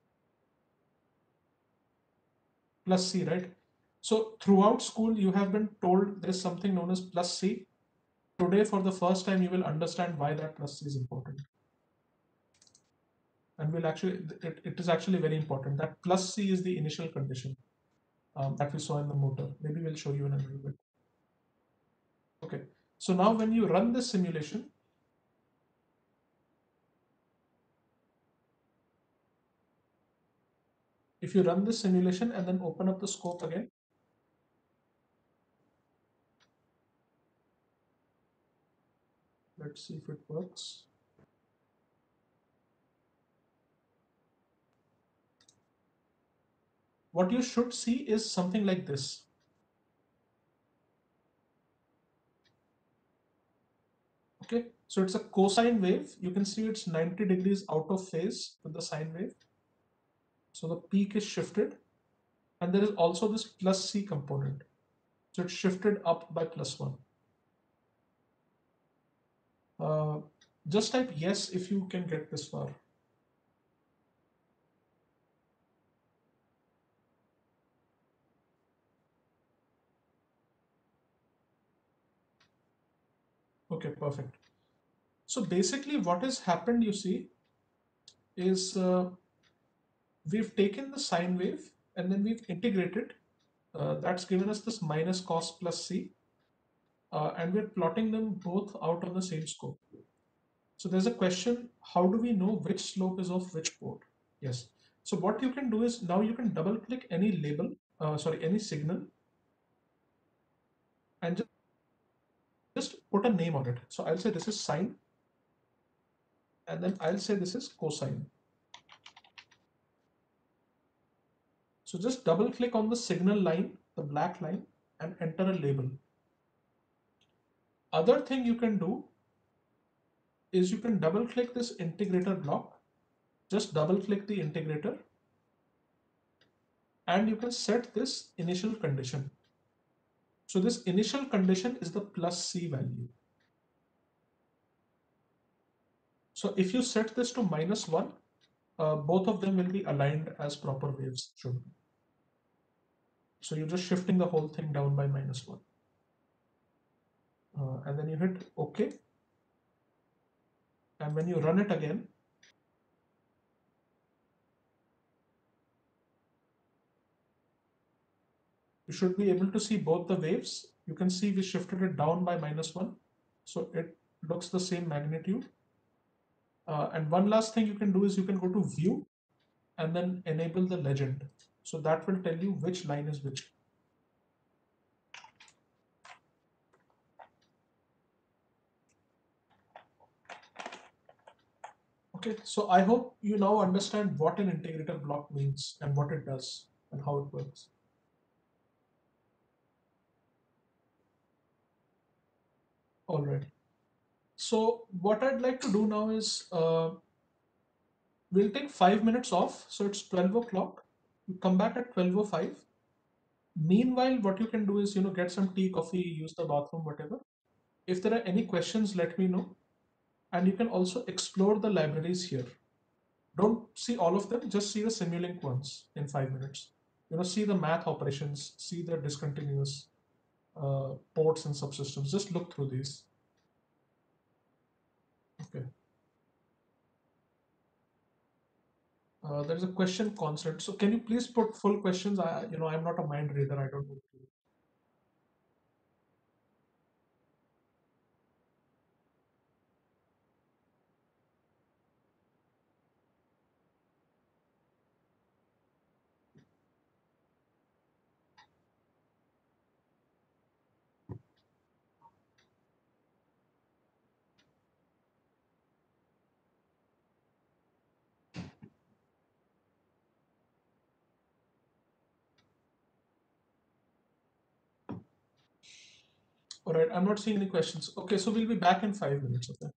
Plus c, right? So throughout school, you have been told there is something known as plus c. Today, for the first time, you will understand why that plus c is important. And we'll actually, it is actually very important. That plus c is the initial condition that we saw in the motor. Maybe we'll show you in a little bit. Okay, so now when you run this simulation, if you run this simulation and then open up the scope again, let's see if it works. what you should see is something like this. Okay, so it's a cosine wave. You can see it's 90 degrees out of phase with the sine wave. So the peak is shifted, and there is also this plus c component. So it's shifted up by +1. Just type yes if you can get this far. Okay, perfect. So basically what has happened, you see, is we've taken the sine wave and then we've integrated. That's given us this minus cos plus c, and we're plotting them both out on the same scope. So there's a question, how do we know which slope is of which port? Yes. So what you can do is now you can double click any label, any signal, and just put a name on it. So I'll say this is sine, and then I'll say this is cosine. So just double click on the signal line, the black line, and enter a label. Other thing you can do is you can double click this integrator block, just double click the integrator, and you can set this initial condition. So this initial condition is the plus C value. So if you set this to -1, both of them will be aligned as proper waves should be. So you're just shifting the whole thing down by -1. And then you hit OK. And when you run it again, you should be able to see both the waves. You can see we shifted it down by -1. So it looks the same magnitude. And one last thing you can do is you can go to view and then enable the legend. So that will tell you which line is which. Okay, so I hope you now understand what an integrator block means and what it does and how it works. All right. So what I'd like to do now is we'll take 5 minutes off. So it's 12 o'clock. You come back at 12:05. Meanwhile, what you can do is, get some tea, coffee, use the bathroom, whatever. If there are any questions, let me know. And you can also explore the libraries here. Don't see all of them, just see the Simulink ones in 5 minutes. See the math operations, see the discontinuous ports and subsystems. Just look through these. Okay. There's a question constant. So can you please put full questions? I'm not a mind reader. I don't know. All right, I'm not seeing any questions. Okay, so we'll be back in 5 minutes. Okay.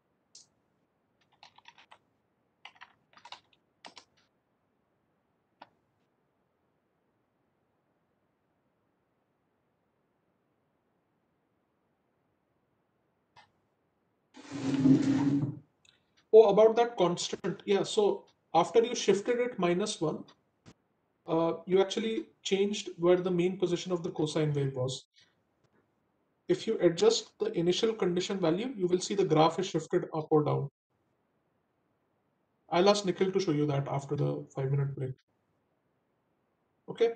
Oh, about that constant. Yeah, so after you shifted it -1, you actually changed where the main position of the cosine wave was. If you adjust the initial condition value, you will see the graph is shifted up or down. I'll ask Nikhil to show you that after the 5-minute break. Okay.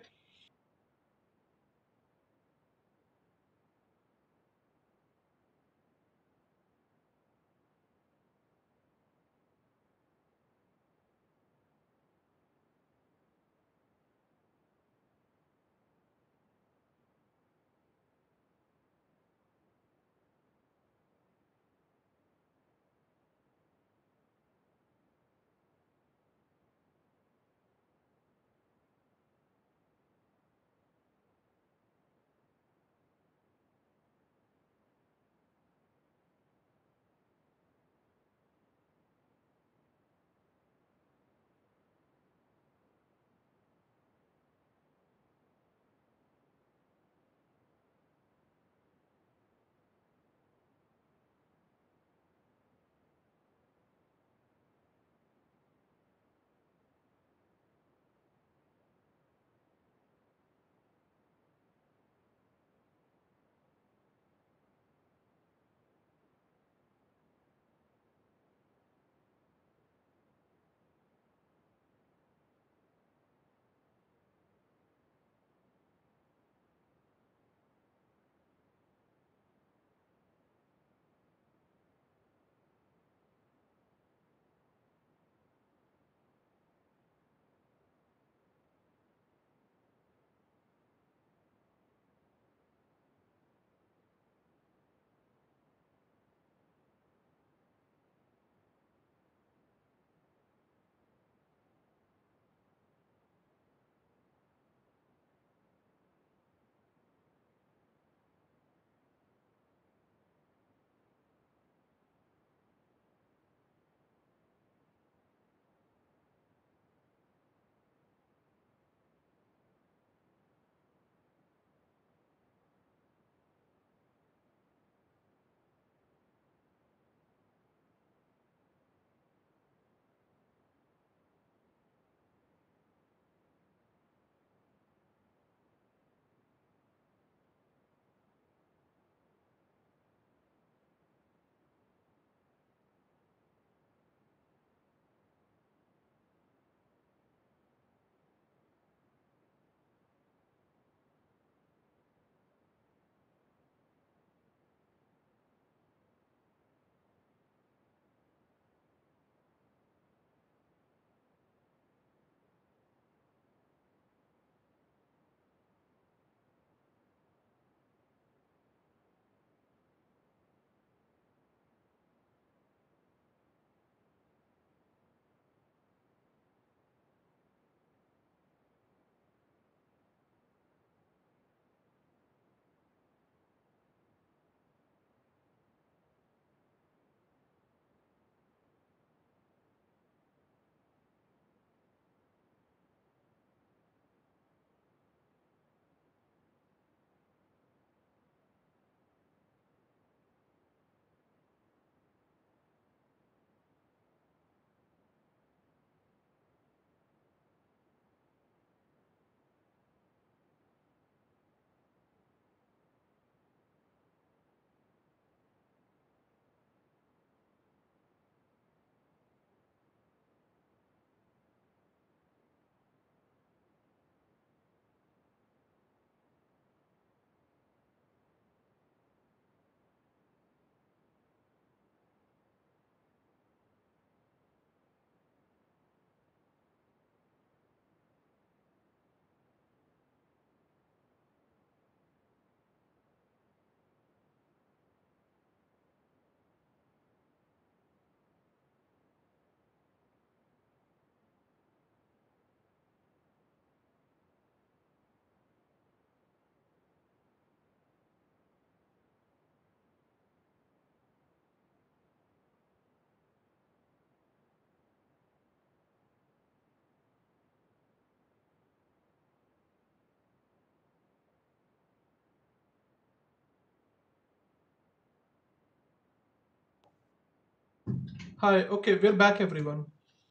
Hi, okay, we're back, everyone.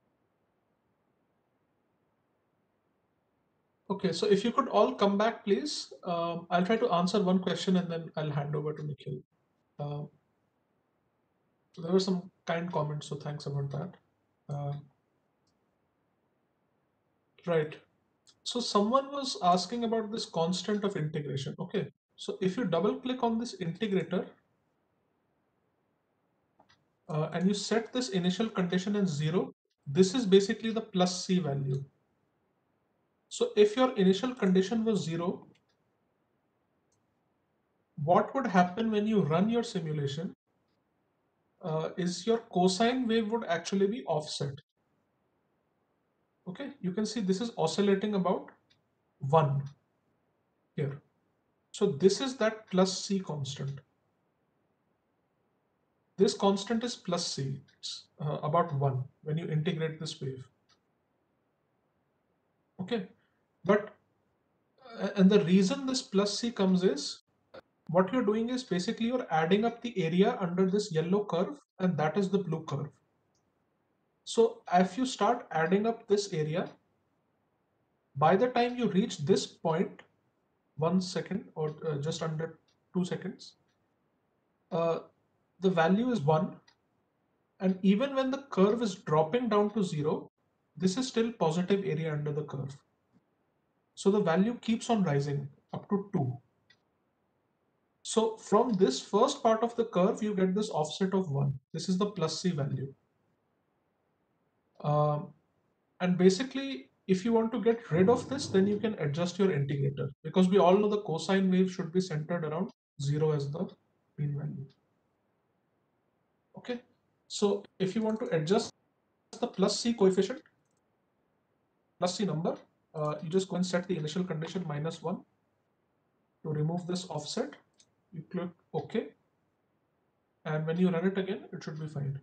Okay, so if you could all come back, please. I'll try to answer one question and then I'll hand over to Nikhil. Uh, there were some kind comments, so thanks about that. Uh, right. So someone was asking about this constant of integration. Okay, so if you double click on this integrator and you set this initial condition as 0, this is basically the plus C value. So if your initial condition was 0, what would happen when you run your simulation is your cosine wave would actually be offset. Okay, you can see this is oscillating about 1 here. So this is that plus C constant. This constant is plus C, it's about 1 when you integrate this wave. Okay, but and the reason this plus C comes is what you're doing is basically you're adding up the area under this yellow curve, and that is the blue curve. So if you start adding up this area, by the time you reach this point, 1 second or just under 2 seconds, the value is 1. And even when the curve is dropping down to 0, this is still positive area under the curve. So the value keeps on rising up to 2. So from this first part of the curve, you get this offset of 1. This is the plus C value. And basically, if you want to get rid of this, then you can adjust your integrator, because we all know the cosine wave should be centered around 0 as the mean value. Okay, so if you want to adjust the plus C coefficient, plus C number, you just go and set the initial condition -1 to remove this offset. You click OK, and when you run it again, it should be fine.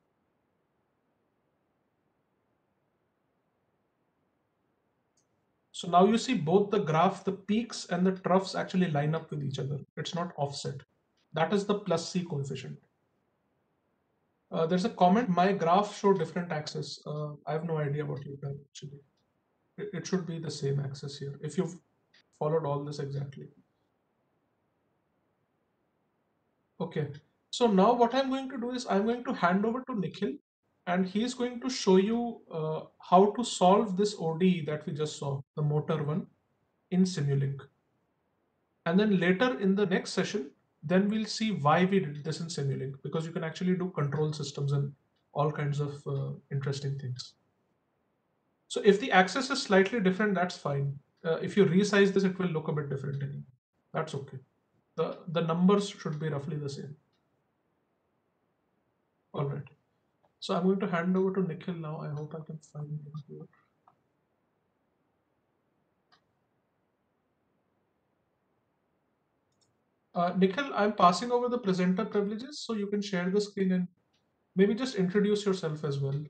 So now you see both the graph, the peaks and the troughs actually line up with each other. It's not offset. That is the plus C coefficient. There's a comment, my graph show different axis. I have no idea what you've done actually. It should be the same axis here if you've followed all this exactly. Okay, so now what I'm going to do is I'm going to hand over to Nikhil, and he's going to show you how to solve this ODE that we just saw, the motor one, in Simulink. And then later in the next session, then we'll see why we did this in Simulink, because you can actually do control systems and all kinds of interesting things. So if the axis is slightly different, that's fine. If you resize this, it will look a bit different anyway. That's okay. The numbers should be roughly the same. All right. So I'm going to hand over to Nikhil now. I hope I can find him here. Nikhil, I'm passing over the presenter privileges, so you can share the screen and maybe just introduce yourself as well.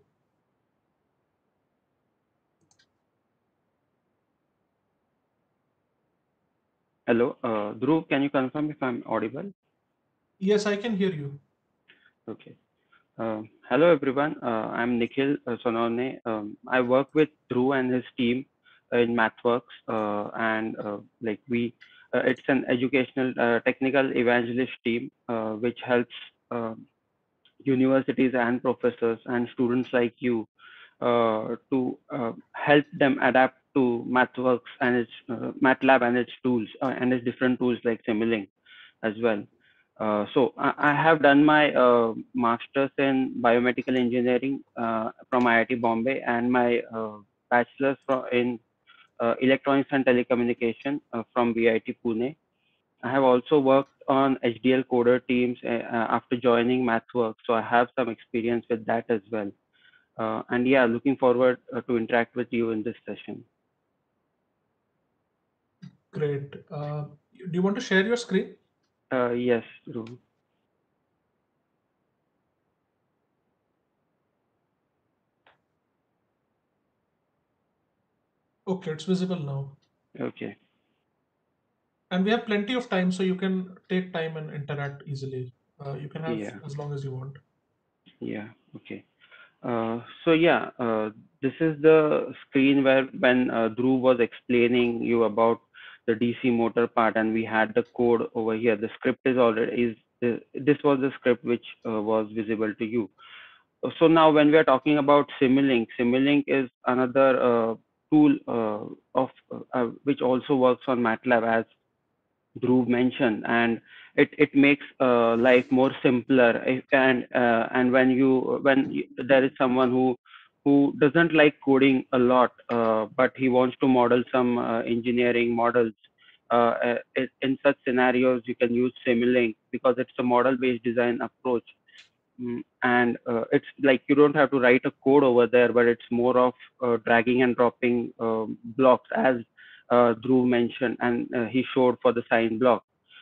Hello, Dhruv, can you confirm if I'm audible? Yes, I can hear you. Okay. Hello, everyone. I'm Nikhil Sonone. I work with Dhruv and his team in MathWorks, and it's an educational technical evangelist team which helps universities and professors and students like you to help them adapt to MathWorks and its MATLAB and its tools and its different tools like Simulink as well. So I have done my master's in biomedical engineering from IIT Bombay and my bachelor's in electronics and telecommunication from VIT Pune. I have also worked on HDL coder teams after joining MathWorks, so I have some experience with that as well. And yeah, looking forward to interact with you in this session. Great. Do you want to share your screen? Yes, Dhruv. Okay, it's visible now. Okay. And we have plenty of time, so you can take time and interact easily. You can have Yeah. as long as you want. Yeah. Okay. So yeah, this is the screen where when Dhruv was explaining you about the DC motor part, and we had the code over here. The script is already this was the script which was visible to you. So now when we are talking about Simulink, Simulink is another tool of which also works on MATLAB, as Dhruv mentioned, and it makes life more simpler. And there is someone who doesn't like coding a lot, but he wants to model some engineering models. In such scenarios, you can use Simulink because it's a model-based design approach. And it's like you don't have to write a code over there, but it's more of dragging and dropping blocks, as Dhruv mentioned, and he showed for the sign block.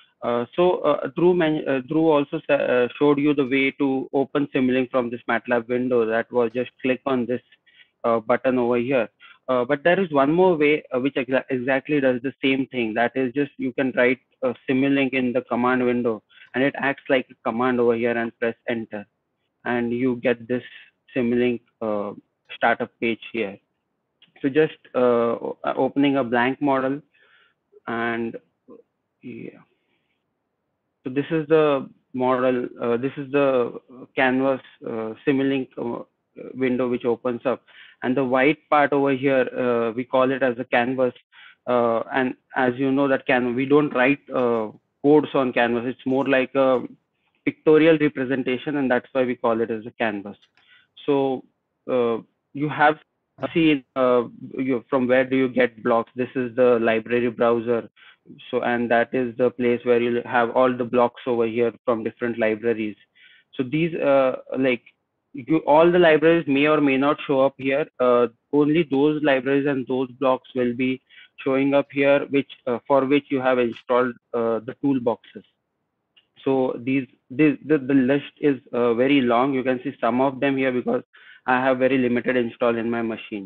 Dhruv also showed you the way to open Simulink from this MATLAB window. That was just click on this button over here. But there is one more way which exactly does the same thing. That is just you can write Simulink in the command window, and it acts like a command over here, and press enter, and you get this Simulink startup page here. So just opening a blank model, and yeah. So this is the model. This is the canvas Simulink window which opens up, and the white part over here we call it as a canvas. And as you know that we don't write codes on canvas. It's more like a pictorial representation, and that's why we call it as a canvas. So you have seen from where do you get blocks. This is the library browser. So, and that is the place where you'll have all the blocks over here from different libraries. So these all the libraries may or may not show up here. Only those libraries and those blocks will be showing up here, which for which you have installed the toolboxes. So the list is very long. You can see some of them here because I have very limited install in my machine.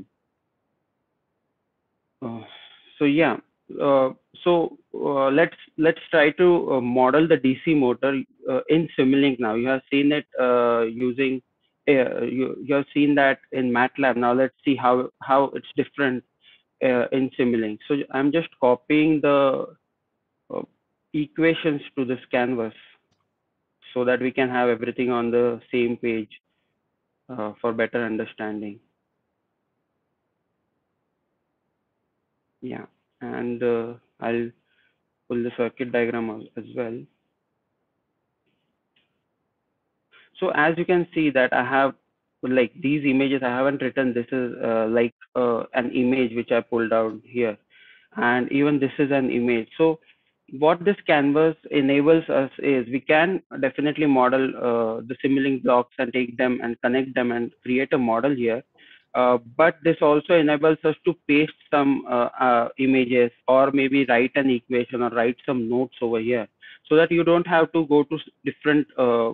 So yeah, let's try to model the DC motor in Simulink. Now you have seen it using you have seen that in MATLAB. Now let's see how it's different in Simulink. So I'm just copying the equations to this canvas so that we can have everything on the same page for better understanding. Yeah, and I'll pull the circuit diagram as well. So as you can see that I have like these images, I haven't written. This is like an image which I pulled out here, and even this is an image. So what this canvas enables us is we can definitely model the Simulink blocks and take them and connect them and create a model here. But this also enables us to paste some images, or maybe write an equation or write some notes over here, so that you don't have to go to different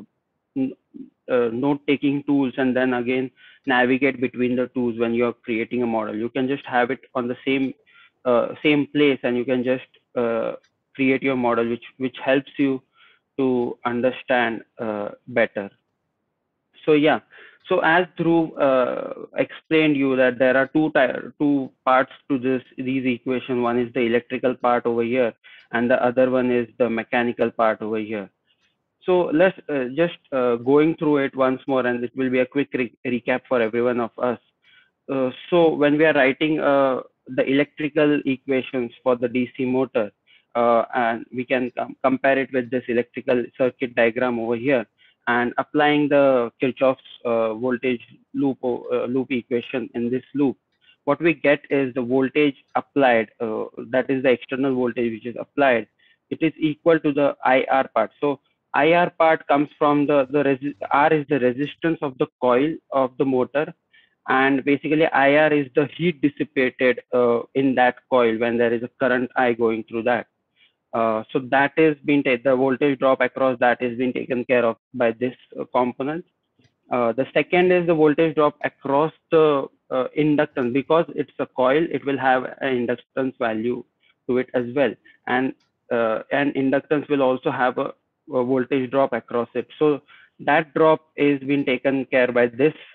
note-taking tools and then again navigate between the tools when you're creating a model. You can just have it on the same place, and you can just create your model, which helps you to understand better. So yeah, so as Dhruv explained you that there are two parts to these equations. One is the electrical part over here, and the other one is the mechanical part over here. So let's just going through it once more, and it will be a quick recap for every one of us. So when we are writing the electrical equations for the DC motor, and we can compare it with this electrical circuit diagram over here, and applying the Kirchhoff's voltage loop equation in this loop, what we get is the voltage applied, that is the external voltage which is applied. It is equal to the IR part. So IR part comes from R is the resistance of the coil of the motor, and basically IR is the heat dissipated in that coil when there is a current I going through that. So that is being the voltage drop across that is being taken care of by this component. The second is the voltage drop across the inductance. Because it's a coil, it will have an inductance value to it as well, and inductance will also have a voltage drop across it. So that drop is being taken care by this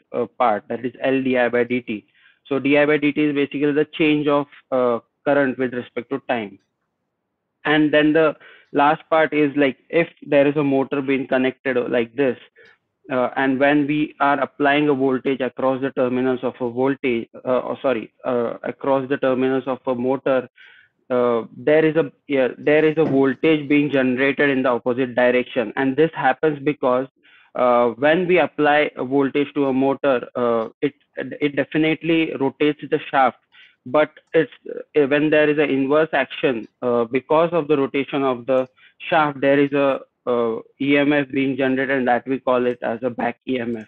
part, that is L di by dt. So di by dt is basically the change of current with respect to time. And then the last part is like if there is a motor being connected like this, and when we are applying a voltage across the terminals of a voltage, across the terminals of a motor, there is a voltage being generated in the opposite direction, and this happens because when we apply a voltage to a motor, it definitely rotates the shaft, but it's when there is an inverse action, because of the rotation of the shaft, there is a EMF being generated, and that we call it as a back EMF.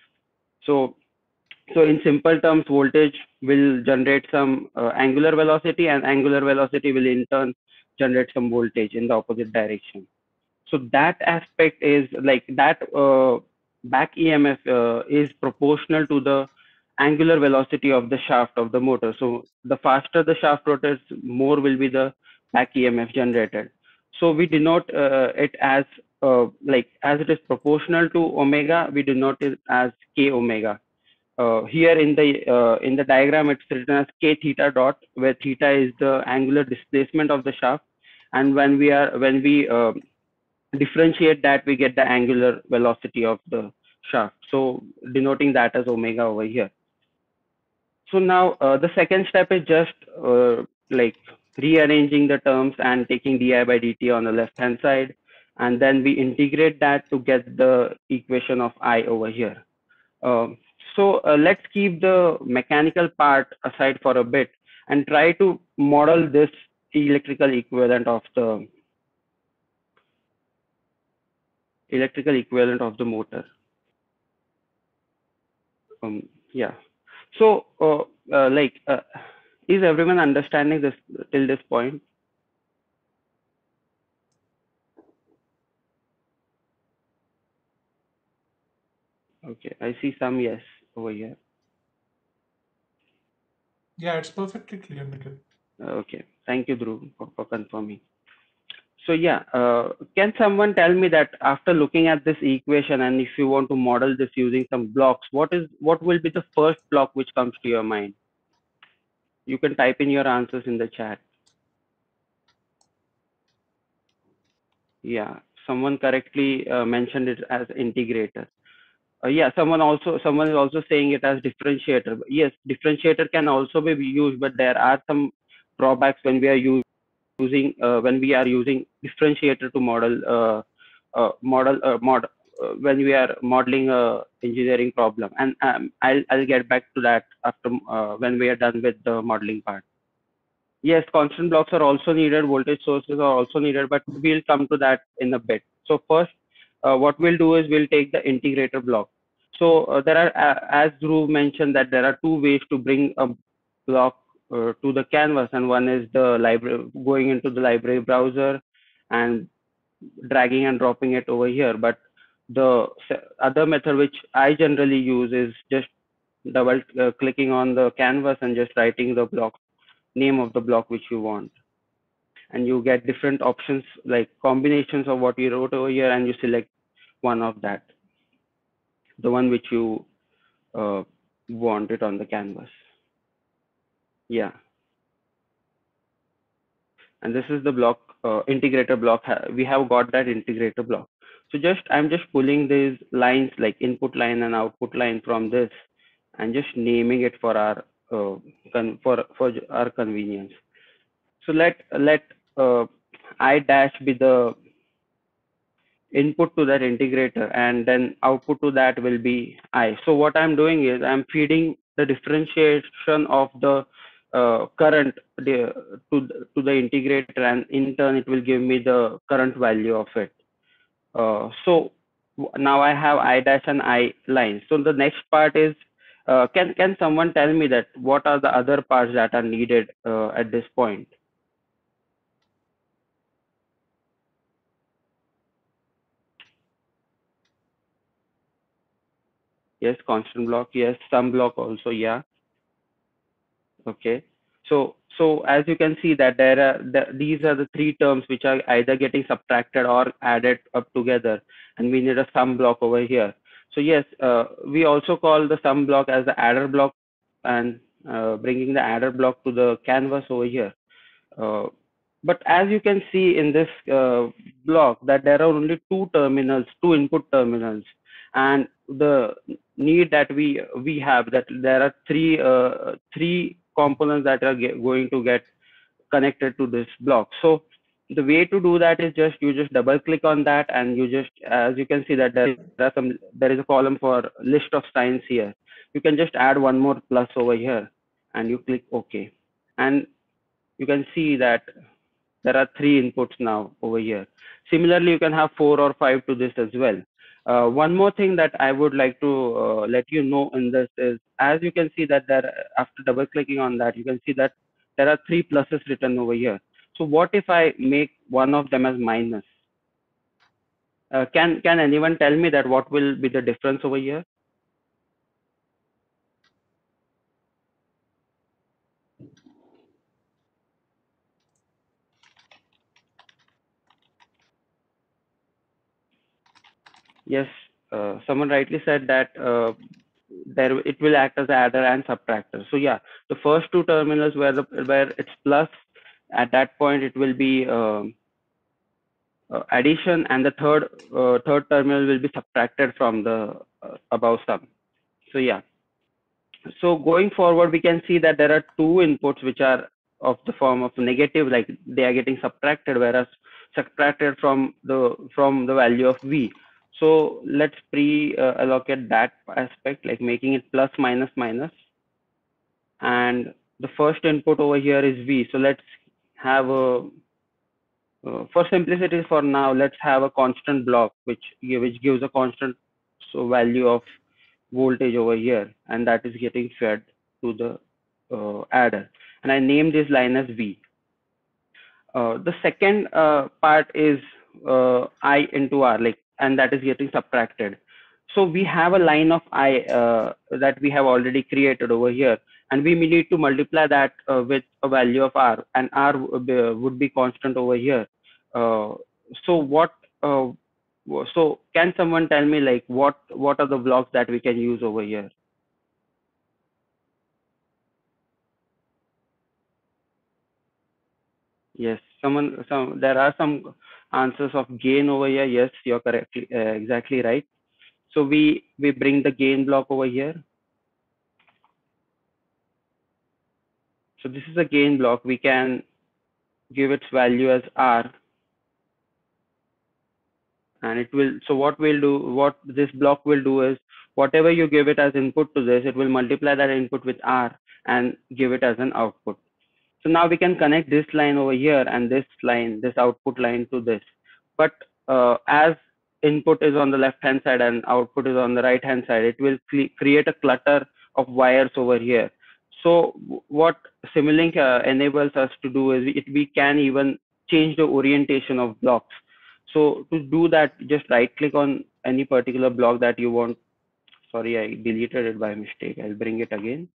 So in simple terms, voltage will generate some angular velocity, and angular velocity will in turn generate some voltage in the opposite direction. So that aspect is like that back EMF is proportional to the angular velocity of the shaft of the motor. So the faster the shaft rotates, more will be the back EMF generated. So we denote it as as it is proportional to omega, we denote it as k omega. Here in the diagram, it's written as k theta dot, where theta is the angular displacement of the shaft, and when we differentiate that, we get the angular velocity of the shaft. So denoting that as omega over here. So now the second step is just rearranging the terms and taking di by dt on the left hand side, and then we integrate that to get the equation of I over here. So let's keep the mechanical part aside for a bit and try to model this electrical equivalent of the motor. Yeah. So is everyone understanding this till this point? Okay, I see some yes over here. Yeah, it's perfectly clear, Nikhil. Okay, thank you, Dhruv, for confirming. So yeah, can someone tell me that after looking at this equation, and if you want to model this using some blocks, what will be the first block which comes to your mind? You can type in your answers in the chat. Yeah, someone correctly mentioned it as integrator. Yeah, someone is also saying it as differentiator. Yes, differentiator can also be used, but there are some drawbacks when we are using differentiator to model when we are modeling a engineering problem. And I'll get back to that after when we are done with the modeling part. Yes, constant blocks are also needed, voltage sources are also needed, but we'll come to that in a bit. So first, what we'll do is we'll take the integrator block. So there are, as Dhruv mentioned, that there are two ways to bring a block to the canvas, and one is the library, going into the library browser and dragging and dropping it over here. But the other method which I generally use is just double clicking on the canvas and just writing the block name of the block which you want, and you get different options like combinations of what you wrote over here, and you select one of that, the one which you want it on the canvas. Yeah, and this is the block, integrator block. We have got that integrator block. So I'm just pulling these lines like input line and output line from this and just naming it for our for our convenience. So let I dash be the input to that integrator, and then output to that will be I. So what I'm doing is I'm feeding the differentiation of the current to the integrator, and in turn it will give me the current value of it. So now I have I dash and I lines. So the next part is can someone tell me that what are the other parts that are needed at this point? Yes, constant block. Yes, sum block also. Yeah. Okay. So as you can see that these are the three terms which are either getting subtracted or added up together, and we need a sum block over here. So yes, we also call the sum block as the adder block, and bringing the adder block to the canvas over here. But as you can see in this block, that there are only two terminals, two input terminals, and the need that we have, that there are three components that are going to get connected to this block. So the way to do that is just you just double click on that, and you just, as you can see that there is a column for list of signs here. You can just add one more plus over here, and you click OK, and you can see that there are three inputs now over here. Similarly, you can have 4 or 5 to this as well. One more thing that I would like to let you know in this is, as you can see that there, after double clicking on that, you can see that there are 3 pluses written over here. So what if I make one of them as minus? Can anyone tell me that what will be the difference over here? Yes, someone rightly said that there it will act as adder and subtractor. So yeah, the first two terminals where it's plus, at that point it will be addition, and the third terminal will be subtracted from the above sum. So yeah, so going forward we can see that there are two inputs which are of the form of negative, like they are getting subtracted, whereas subtracted from the value of v. So let's allocate that aspect, like making it plus minus minus, and the first input over here is v. So let's have a for simplicity for now, let's have a constant block which gives a constant value of voltage over here, and that is getting fed to the adder, and I name this line as V. The second part is I into R, like, and that is getting subtracted. So we have a line of I that we have already created over here, and we need to multiply that with a value of R, and R would be constant over here. So what? So can someone tell me, like, what are the blocks that we can use over here? Yes, there are some answers of gain over here. Yes, you're correctly exactly right. So we bring the gain block over here. So this is a gain block. We can give its value as R, and it will, so what this block will do is, whatever you give it as input to this, it will multiply that input with R and give it as an output. So now we can connect this line over here and this line, this output line, to this. But as input is on the left hand side and output is on the right hand side, it will create a clutter of wires over here. So what Simulink enables us to do is we can even change the orientation of blocks. So to do that, just right click on any particular block that you want. Sorry, I deleted it by mistake. I'll bring it again.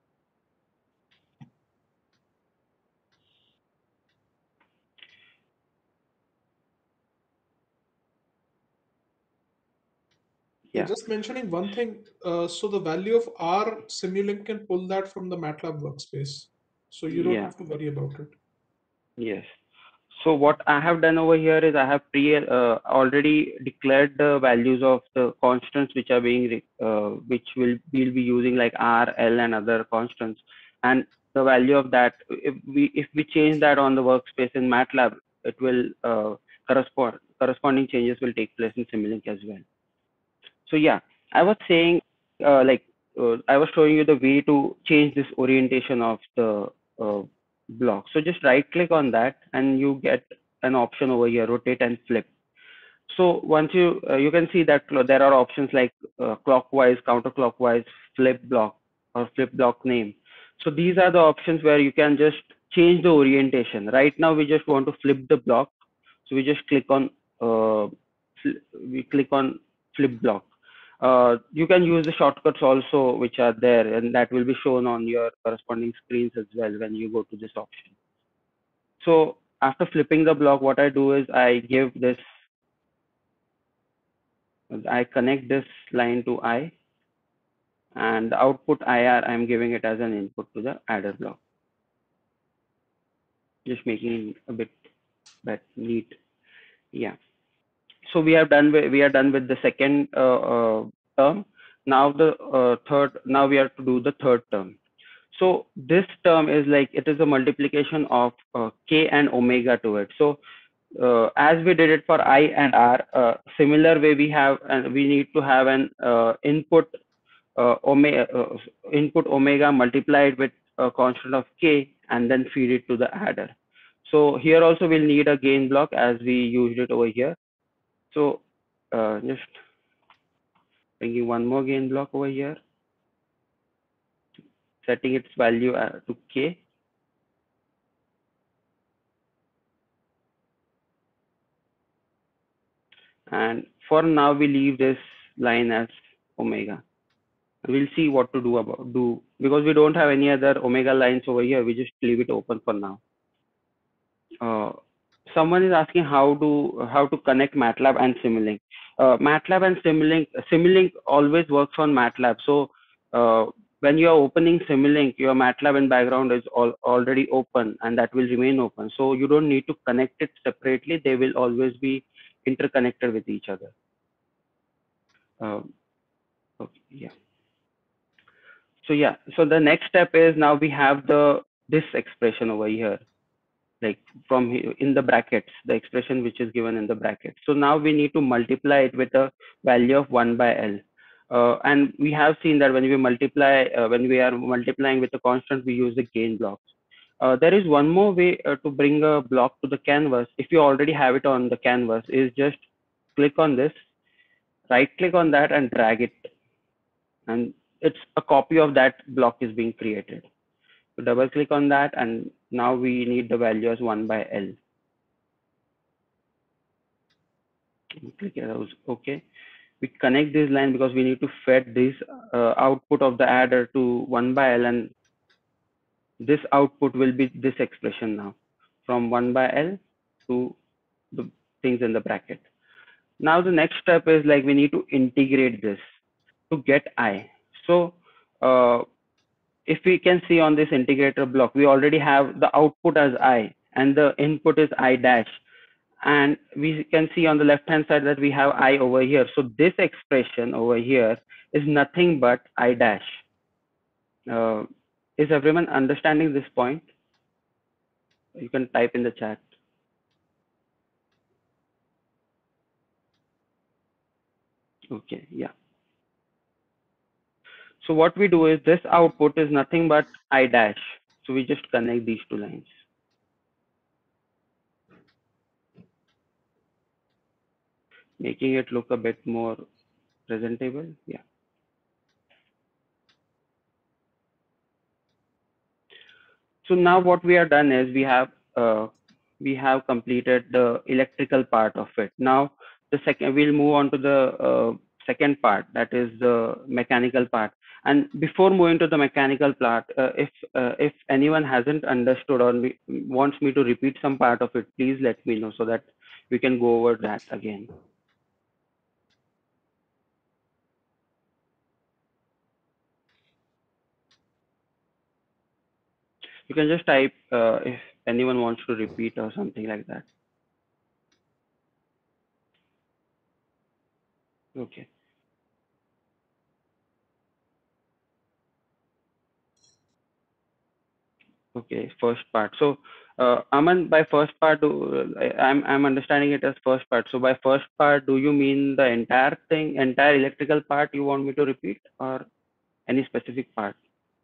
Yeah. Just mentioning one thing. So the value of R, Simulink can pull that from the MATLAB workspace. So you don't have to worry about it. Yes. So what I have done over here is I have already declared the values of the constants which are being which we'll be using, like R, L, and other constants, and the value of that, if we change that on the workspace in MATLAB, it will corresponding changes will take place in Simulink as well. So yeah, I was saying I was showing you the way to change this orientation of the block. So just right click on that and you get an option over here, rotate and flip. So once you can see that there are options like clockwise, counterclockwise, flip block, or flip block name. So these are the options where you can just change the orientation. Right now we just want to flip the block, so we just click on flip block. You can use the shortcuts also which are there, and that will be shown on your corresponding screens as well when you go to this option. So after flipping the block, what I do is I give this I connect this line to I, and the output IR, I'm giving it as an input to the adder block. Just making it a bit neat. Yeah. So we are done with the second term. Now the third. Now we have to do the third term. So this term is like, it is a multiplication of k and omega to it. So as we did it for I and R, similar way we need to have an input omega multiplied with a constant of k, and then feed it to the adder. So here also we'll need a gain block as we used it over here. So just bringing one more gain block over here, setting its value to k. And for now, we leave this line as omega. We'll see what to do because we don't have any other omega lines over here. We just leave it open for now. Someone is asking how to connect MATLAB and Simulink. MATLAB and Simulink always works on MATLAB. So when you are opening Simulink, your MATLAB in background is already open, and that will remain open. So you don't need to connect it separately. They will always be interconnected with each other. Okay, yeah. So yeah, so the next step is, now we have this expression over here, like from here in the brackets, the expression which is given in the brackets. So now we need to multiply it with a value of 1 by L. And we have seen that when we multiply, when we are multiplying with a constant, we use the gain blocks. There is one more way to bring a block to the canvas. If you already have it on the canvas, is just click on this, right click on that and drag it. And it's a copy of that block is being created. So double click on that, and now we need the value as 1 by L. Click arrows. Okay. We connect this line because we need to fed this output of the adder to 1 by L, and this output will be this expression now, from 1 by L to the things in the bracket. Now the next step is, like, we need to integrate this to get I. So if we can see on this integrator block, we already have the output as I and the input is I dash. And we can see on the left hand side that we have I over here. So this expression over here is nothing but I dash. Is everyone understanding this point? You can type in the chat. Okay, yeah. So what we do is, this output is nothing but I dash. So we just connect these two lines. Making it look a bit more presentable. Yeah. So now what we have done is, we have completed the electrical part of it. Now we'll move on to the second part, that is the mechanical part. And before moving to the mechanical part, if anyone hasn't understood or wants me to repeat some part of it, please let me know so that we can go over that again. You can just type if anyone wants to repeat or something like that. Okay. Okay, first part. So Aman, by first part, I'm understanding it as first part. So by first part, do you mean the entire thing, entire electrical part you want me to repeat, or any specific part?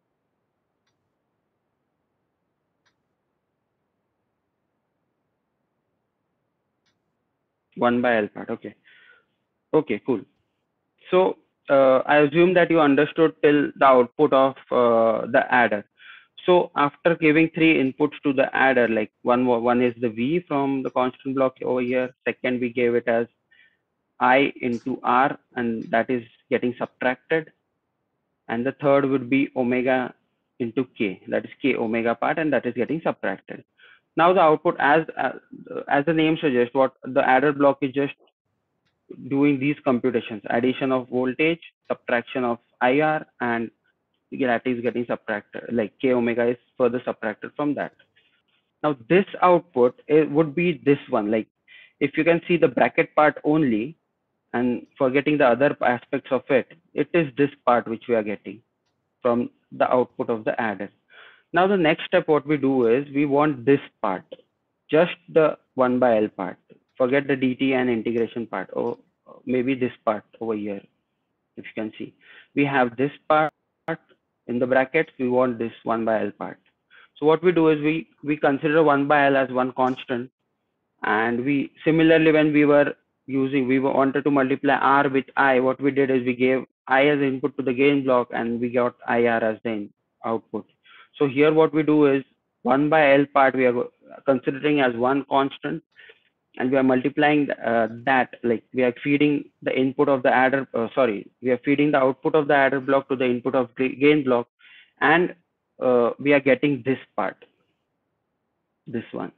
One by L part. Okay. Okay, cool. So I assume that you understood till the output of the adder. So after giving 3 inputs to the adder, like one is the V from the constant block over here. Second, we gave it as I into R, and that is getting subtracted. And the third would be omega into K, that is K omega part, and that is getting subtracted. Now the output, as the name suggests, what the adder block is just doing these computations, addition of voltage, subtraction of IR, and that is getting subtracted, like K omega is further subtracted from that. Now this output, it would be this one. Like if you can see the bracket part only and forgetting the other aspects of it, it is this part which we are getting from the output of the adder. Now the next step what we do is we want this part, just the 1 by L part. Forget the dt and integration part, or maybe this part over here. If you can see, we have this part in the brackets, we want this 1 by L part. So what we do is we consider 1 by L as one constant, and we similarly, when we wanted to multiply R with I, what we did is we gave I as input to the gain block and we got IR as the output. So here what we do is 1 by L part we are considering as one constant, and we are multiplying that, like we are feeding the input of the adder, we are feeding the output of the adder block to the input of gain block, and we are getting this part, this one.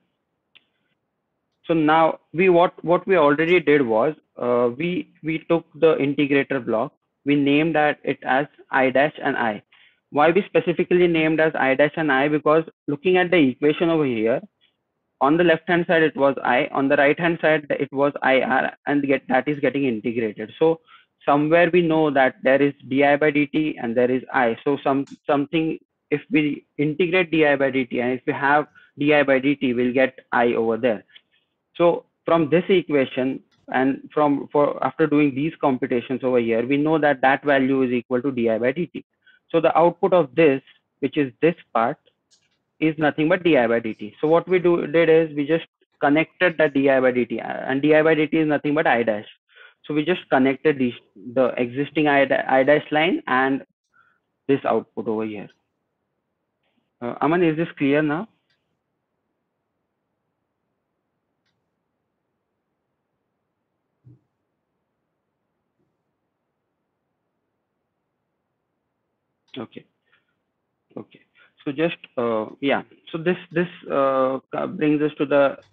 So now what we already did was we took the integrator block, we named it as I dash and I. Why we specifically named as I dash and I? Because looking at the equation over here, on the left hand side it was I, on the right hand side it was IR, and that is getting integrated. So somewhere we know that there is di by dt and there is I. So something, if we integrate di by dt and if we have di by dt, we'll get I over there. So from this equation and after doing these computations over here, we know that that value is equal to di by dt. So the output of this, which is this part, is nothing but di by dt. So what we did is we just connected the di by dt, and di by dt is nothing but I dash. So we just connected the existing I dash line and this output over here. Aman, is this clear now? Okay. So just yeah. So this brings us to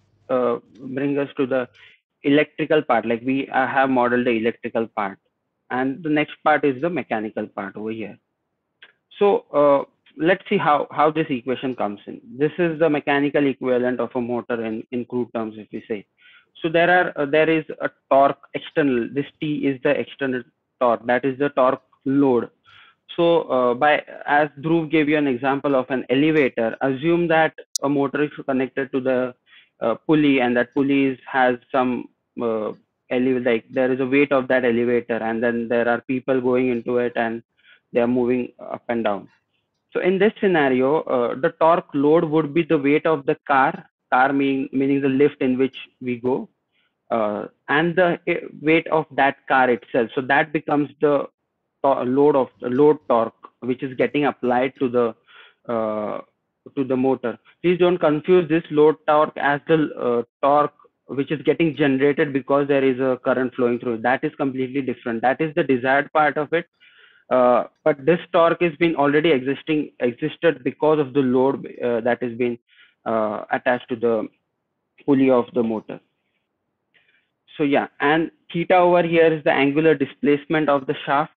the electrical part. Like we have modeled the electrical part, and the next part is the mechanical part over here. So let's see how this equation comes in. This is the mechanical equivalent of a motor in crude terms, if we say. So there is a torque external. This T is the external torque. That is the torque load. So as Dhruv gave you an example of an elevator, assume that a motor is connected to the pulley, and that pulley has some like there is a weight of that elevator, and then there are people going into it and they are moving up and down. So in this scenario, the torque load would be the weight of the car meaning the lift in which we go, and the weight of that car itself. So that becomes the load torque which is getting applied to the motor. Please don't confuse this load torque as the torque which is getting generated because there is a current flowing through. That is completely different. That is the desired part of it. But this torque has been already existed because of the load that has been attached to the pulley of the motor. So yeah, and theta over here is the angular displacement of the shaft,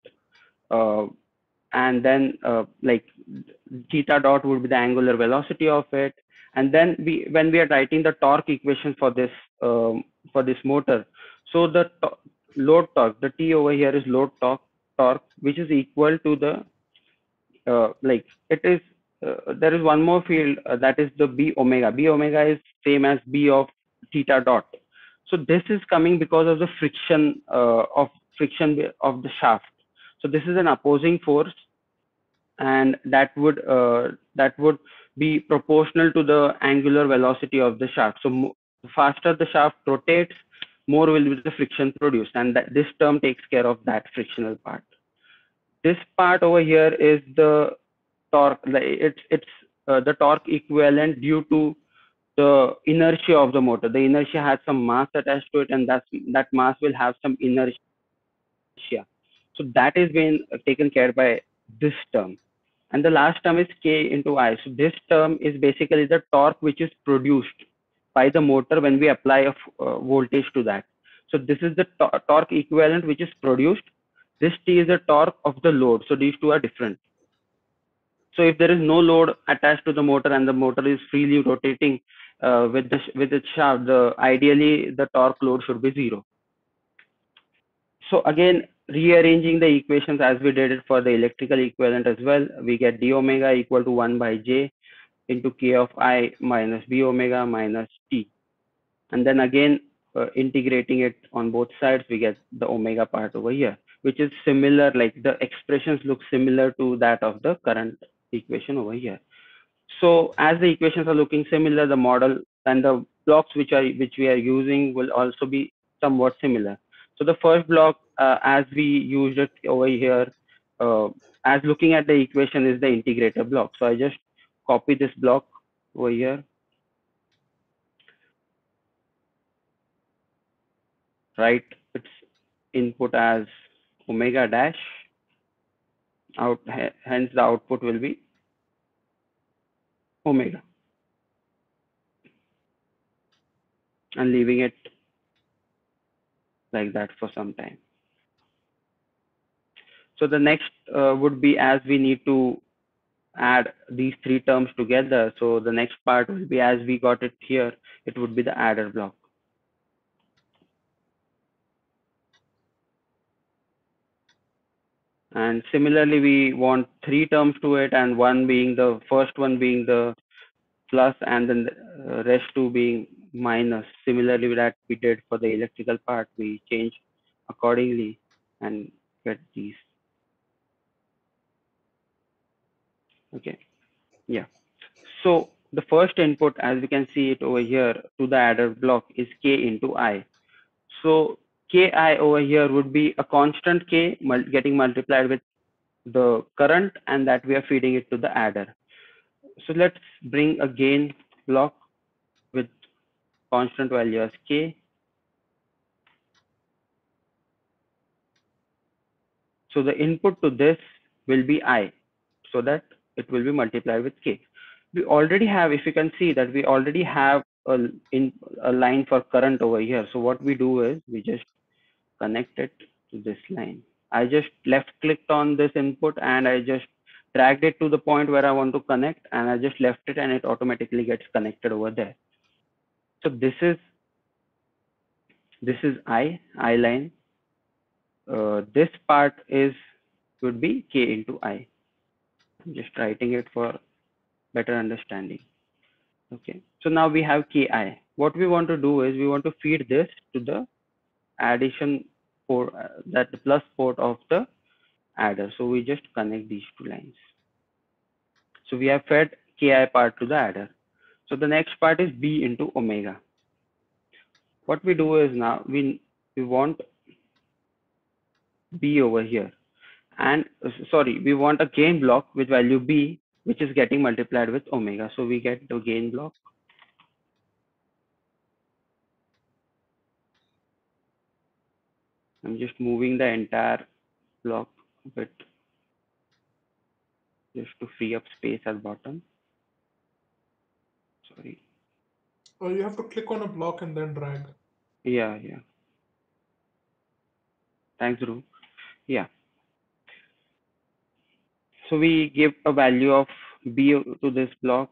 and then like theta dot would be the angular velocity of it. And then when we are writing the torque equation for this motor, so the load torque, the T over here is load torque, which is equal to the like it is there is one more field that is the B omega. B omega is same as B of theta dot. So this is coming because of the friction of the shaft. So this is an opposing force, and that would be proportional to the angular velocity of the shaft. So the faster the shaft rotates, more will be the friction produced, and this term takes care of that frictional part. This part over here is the torque. It's the torque equivalent due to the inertia of the motor. The inertia has some mass attached to it, and that mass will have some inertia. So that is being taken care by this term. And the last term is K into I. So this term is basically the torque which is produced by the motor when we apply a voltage to that. So this is the torque equivalent which is produced. This T is the torque of the load. So these two are different. So if there is no load attached to the motor and the motor is freely rotating with its shaft, ideally the torque load should be 0. So again, rearranging the equations as we did it for the electrical equivalent as well, we get d omega equal to 1 by j into k of I minus b omega minus t. And then again, integrating it on both sides, we get the omega part over here, which is similar, like the expressions look similar to that of the current equation over here. So as the equations are looking similar, the model and the blocks which we are using will also be somewhat similar. So the first block, as we used it over here, as looking at the equation, is the integrator block. So I just copy this block over here, write its input as omega dash, hence the output will be omega, and leaving it like that for some time. So the next would be, as we need to add these three terms together. So the next part will be, as we got it here, it would be the adder block. And similarly, we want three terms to it, and one being the first one being the plus, and then the rest two being minus. Similarly, that we did for the electrical part, we change accordingly and get these. Okay, yeah. So the first input, as we can see it over here, to the adder block is k into I. So ki over here would be a constant k getting multiplied with the current, and that we are feeding it to the adder. So let's bring a gain block with constant value as k. So the input to this will be I, so that it will be multiplied with k. We already have, if you can see that we already have a line for current over here. So what we do is we just connect it to this line. I just left clicked on this input and I just dragged it to the point where I want to connect, and I just left it, and it automatically gets connected over there. So this is I line. This part would be k into I. I'm just writing it for better understanding. Okay, so now we have ki. What we want to do is we want to feed this to the addition port, that the plus port of the adder. So we just connect these two lines. So we have fed ki part to the adder. So the next part is b into omega. What we do is, now we want b over here, and sorry, we want a gain block with value b, which is getting multiplied with omega. So we get the gain block. I'm just moving the entire block a bit just to free up space at bottom. Sorry. Oh, you have to click on a block and then drag. Yeah. Thanks, Dhruv. Yeah. So we give a value of b to this block.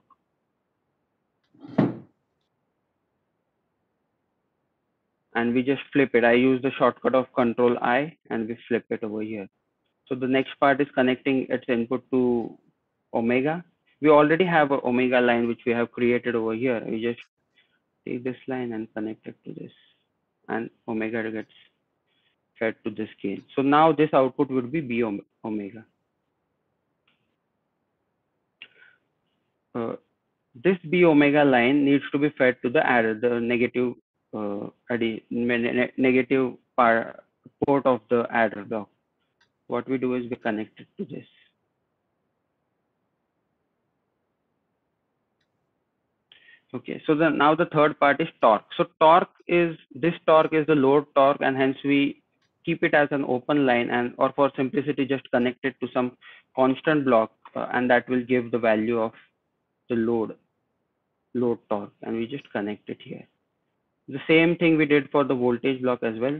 And we just flip it. I use the shortcut of Control I, and we flip it over here. So the next part is connecting its input to omega. We already have an omega line which we have created over here. We just take this line and connect it to this, and omega gets fed to this gain. So now this output would be b omega. This b omega line needs to be fed to the adder, the negative negative port of the adder block. What we do is we connect it to this. Okay, so now the third part is torque. So this torque is the load torque, and hence we keep it as an open line, and or for simplicity just connect it to some constant block, and that will give the value of the load torque, and we just connect it here. The same thing we did for the voltage block as well.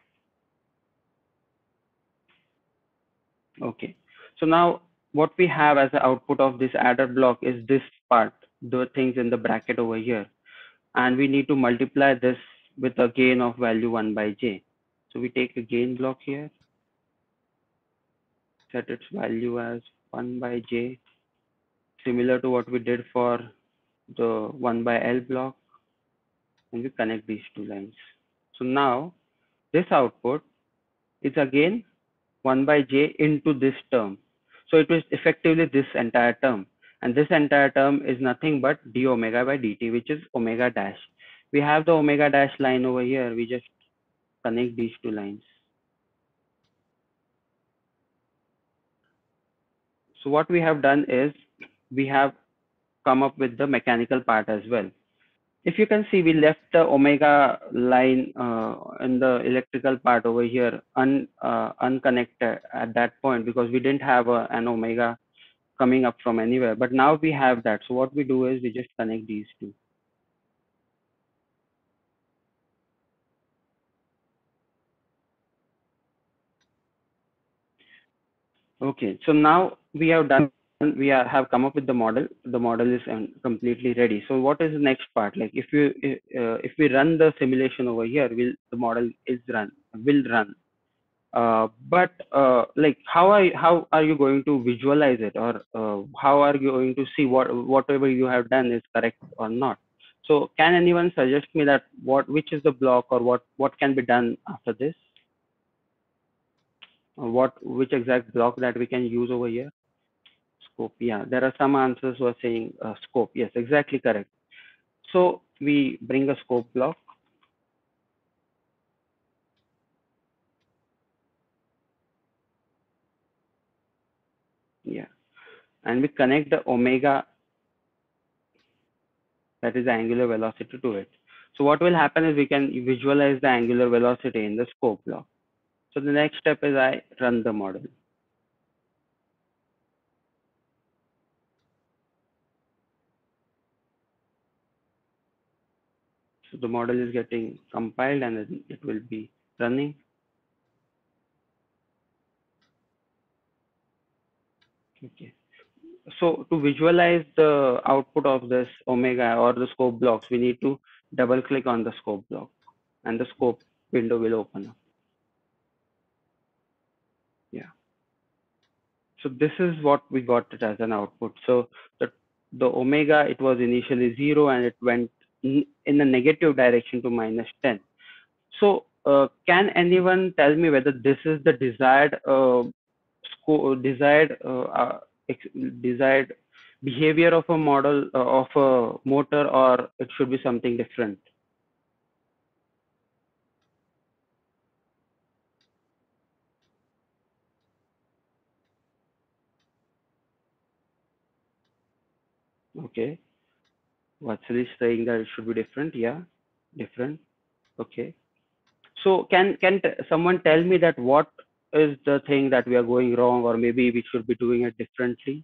Okay. So now what we have as the output of this adder block is this part, the things in the bracket over here. And we need to multiply this with a gain of value 1 by j. So we take a gain block here, set its value as 1 by j, similar to what we did for the 1 by L block, and we connect these two lines. So now this output is again 1 by j into this term. So it was effectively this entire term. And this entire term is nothing but d omega by dt, which is omega dash. We have the omega dash line over here. We just connect these two lines. So what we have done is we have come up with the mechanical part as well. If you can see, we left the omega line in the electrical part over here unconnected at that point because we didn't have an omega coming up from anywhere. But now we have that. So what we do is we just connect these two. Okay, so now we have done, have come up with the model. The model is completely ready. So what is the next part? Like if we run the simulation over here, the model will run. But like how are you going to visualize it, or how are you going to see whatever you have done is correct or not? So can anyone suggest me that which is the block, or what can be done after this? Which exact block that we can use over here? Scope. Yeah, there are some answers who are saying scope. Yes, exactly correct. So we bring a scope block. Yeah, and we connect the omega, that is the angular velocity, to it. So what will happen is we can visualize the angular velocity in the scope block. So the next step is I run the model. So the model is getting compiled and then it will be running. Okay. So to visualize the output of this omega or the scope blocks, we need to double click on the scope block and the scope window will open up. Yeah. So this is what we got it as an output. So the omega, it was initially 0 and it went in the negative direction to -10. So can anyone tell me whether this is the desired desired behavior of a model of a motor, or it should be something different? Okay, Vatsal is saying that it should be different. Yeah, different. Okay. So can someone tell me that what is the thing that we are going wrong, or maybe we should be doing it differently?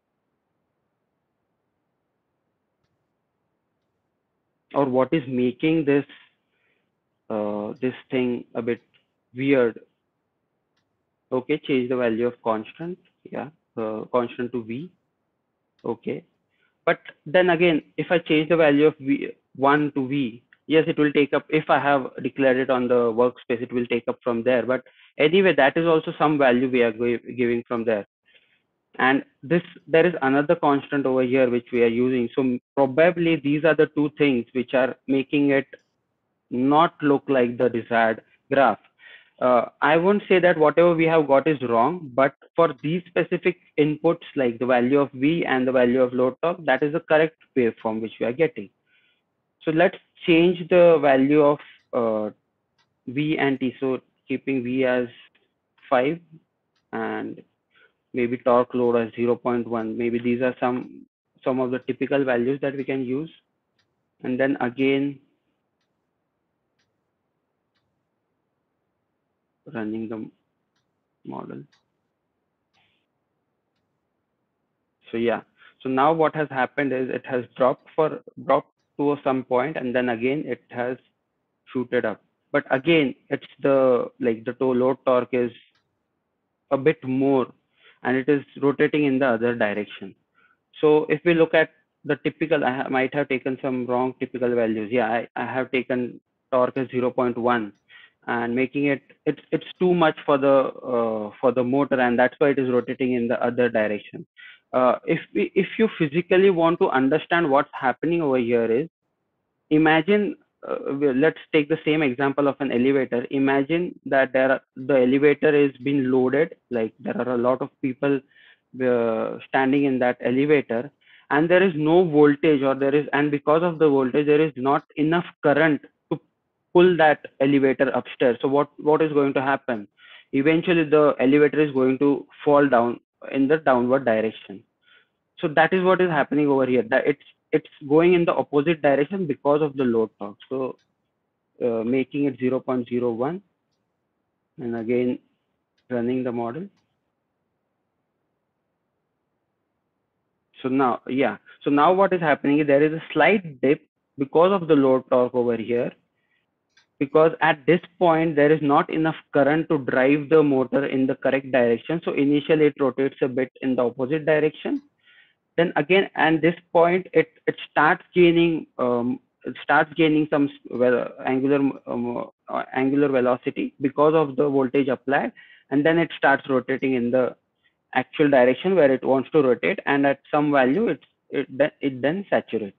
Or what is making this this thing a bit weird? Okay, change the value of constant. Yeah, constant to v. Okay, but then again, if I change the value of v1 to v, yes, it will take up. If I have declared it on the workspace, it will take up from there. But anyway, that is also some value we are giving from there. And there is another constant over here which we are using. So probably these are the two things which are making it not look like the desired graph. I won't say that whatever we have got is wrong, but for these specific inputs, like the value of V and the value of load torque, that is the correct waveform which we are getting. So let's change the value of V and T. So keeping V as 5 and maybe torque load as 0.1. Maybe these are some of the typical values that we can use. And then again, running the model. So yeah, so now what has happened is it has dropped to some point, and then again it has suited up. But again, it's the load torque is a bit more, and it is rotating in the other direction. So if we look at the typical, might have taken some wrong typical values. Yeah, I have taken torque as 0.1 and making it's too much for the motor, and that's why it is rotating in the other direction. If you physically want to understand what's happening over here is, imagine, let's take the same example of an elevator. Imagine that the elevator is being loaded, like there are a lot of people standing in that elevator, and there is no voltage, and because of the voltage there is not enough current to pull that elevator upstairs. So what is going to happen? Eventually the elevator is going to fall down in the downward direction. So that is what is happening over here, that it's going in the opposite direction because of the load torque. So making it 0.01, and again running the model. So now what is happening is there is a slight dip because of the load torque over here, because at this point there is not enough current to drive the motor in the correct direction. So initially it rotates a bit in the opposite direction. Then again, and this point it starts gaining some angular velocity because of the voltage applied, and then it starts rotating in the actual direction where it wants to rotate, and at some value it then saturates.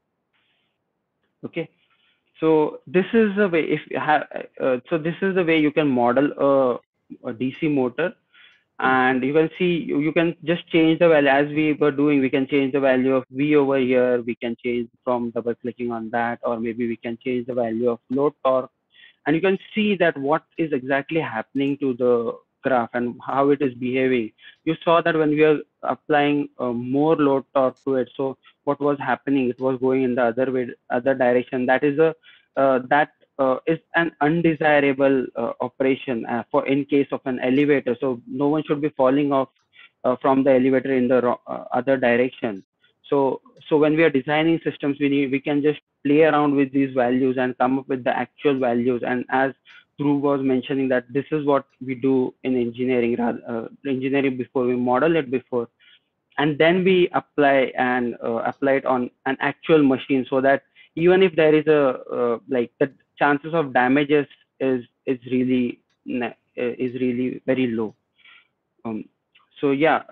Okay, so this is the way, if you have so this is the way you can model a DC motor. And you can see, you can just change the value as we were doing. We can change the value of V over here. We can change from double clicking on that, or maybe we can change the value of load torque, and you can see that what is exactly happening to the graph and how it is behaving. You saw that when we are applying more load torque to it, so what was happening, it was going in the other direction. That is is an undesirable operation for in case of an elevator. So no one should be falling off from the elevator in the other direction. So when we are designing systems, we can just play around with these values and come up with the actual values. And as Dhruv was mentioning, that this is what we do in engineering, engineering before we model it before, and then we apply it on an actual machine, so that even if there is the chances of damages is really very low. So yeah,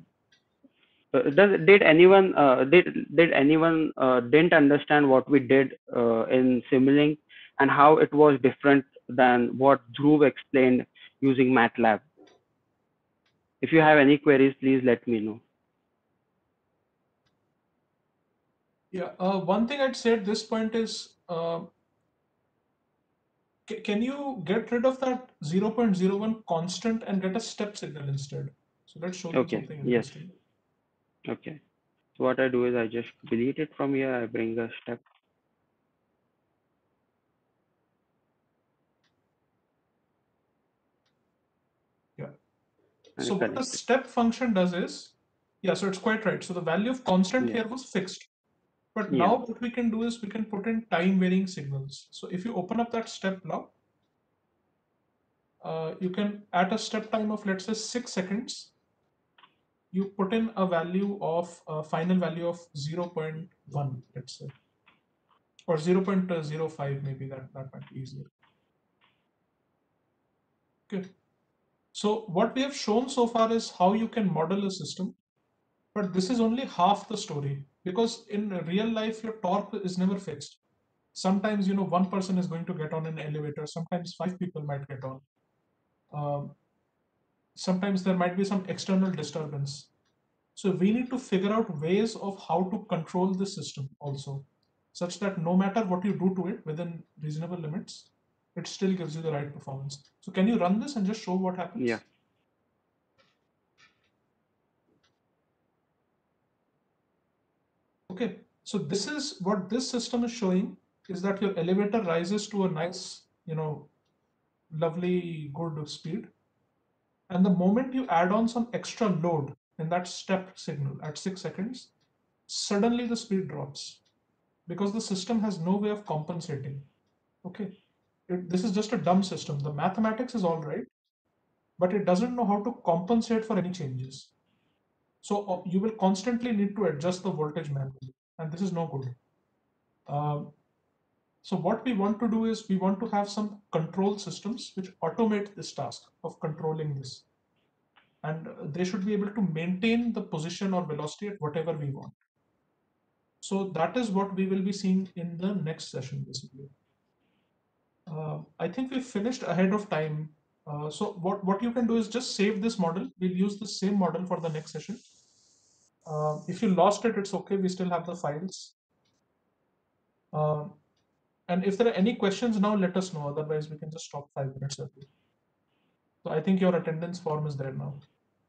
did anyone didn't understand what we did in Simulink, and how it was different than what Dhruv explained using MATLAB? If you have any queries, please let me know. Yeah, one thing I'd say at this point is, can you get rid of that 0.01 constant and get a step signal instead? So let's show them Okay, something yes. interesting. Okay. So what I do is I just delete it from here. I bring a step. Yeah. And So what the connect it. step function does is, yeah, so it's quite right. So the value of constant Yeah. here was fixed. But Yeah. now what we can do is we can put in time varying signals. So if you open up that step block, you can, at a step time of, let's say, 6 seconds, you put in a value of final value of 0.1, let's say, or 0.05, maybe that might be easier. Okay. So what we have shown so far is how you can model a system, but this is only half the story, because in real life your torque is never fixed. Sometimes, one person is going to get on an elevator, sometimes 5 people might get on. Sometimes there might be some external disturbance. So we need to figure out ways of how to control the system also, such that no matter what you do to it within reasonable limits, it still gives you the right performance. So can you run this and just show what happens? Yeah. Okay, so this is what this system is showing, is that your elevator rises to a nice, lovely good speed. And the moment you add on some extra load in that step signal at 6 seconds, suddenly the speed drops because the system has no way of compensating. Okay, this is just a dumb system. The mathematics is all right, but it doesn't know how to compensate for any changes. So you will constantly need to adjust the voltage manually, and this is no good. So what we want to do is we want to have some control systems which automate this task of controlling this. And they should be able to maintain the position or velocity at whatever we want. So that is what we will be seeing in the next session, basically. I think we finished ahead of time. So what you can do is just save this model. We'll use the same model for the next session. If you lost it, it's okay. We still have the files. And if there are any questions now, let us know. Otherwise, we can just stop 5 minutes early. So I think your attendance form is there now.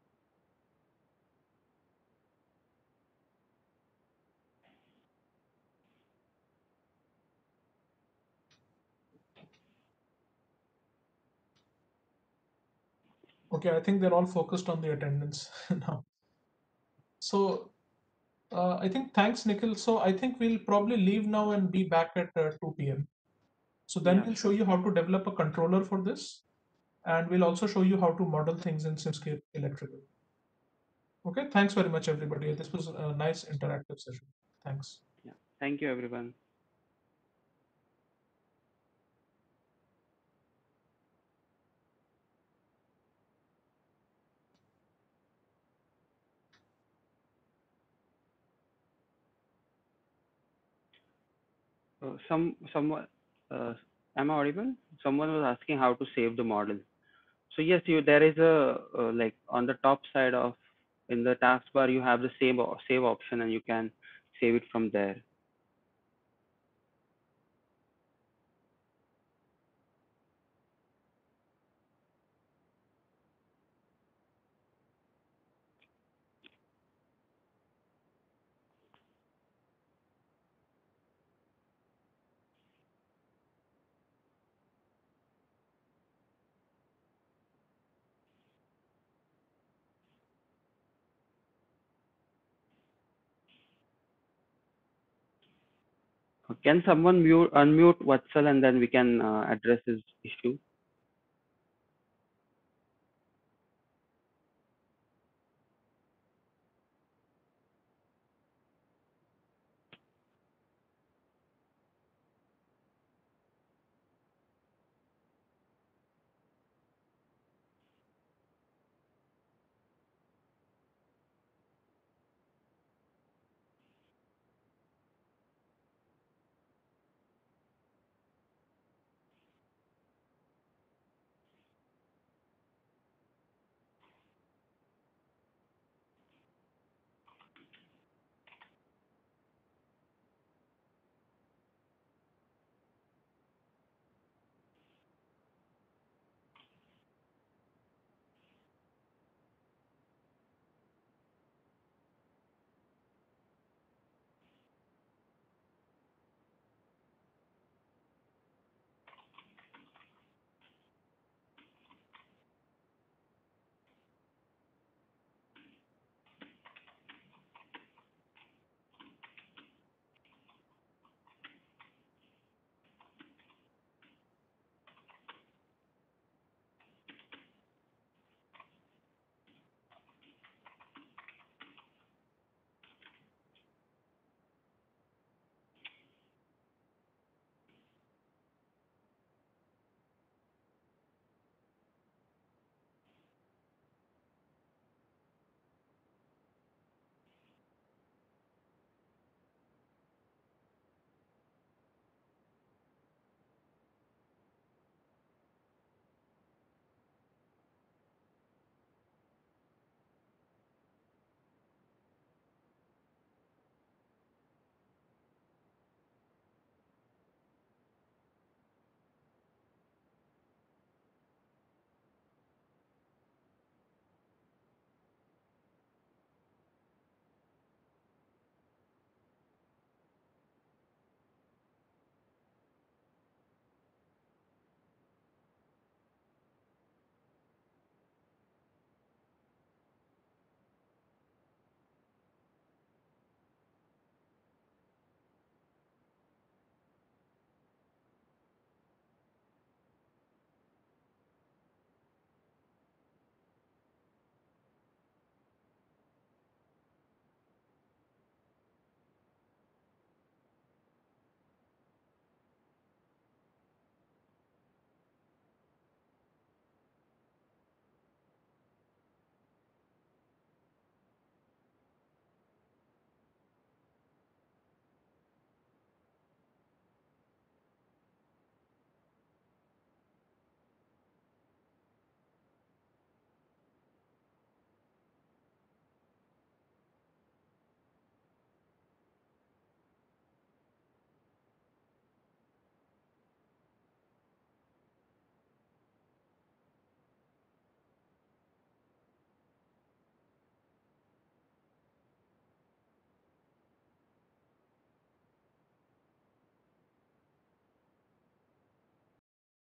Okay, I think they're all focused on the attendance now. So I think thanks, Nikhil. So I think we'll probably leave now and be back at 2 p.m. So then Yeah, we'll show you how to develop a controller for this. And we'll also show you how to model things in Simscape Electrical. Okay, thanks very much, everybody. This was a nice interactive session. Thanks. yeah. Thank you, everyone. Someone, am I audible? Someone was asking how to save the model. So yes, there is a like on the top side of in the taskbar you have the save option, and you can save it from there. Can someone unmute Vatsal, and then we can address his issue?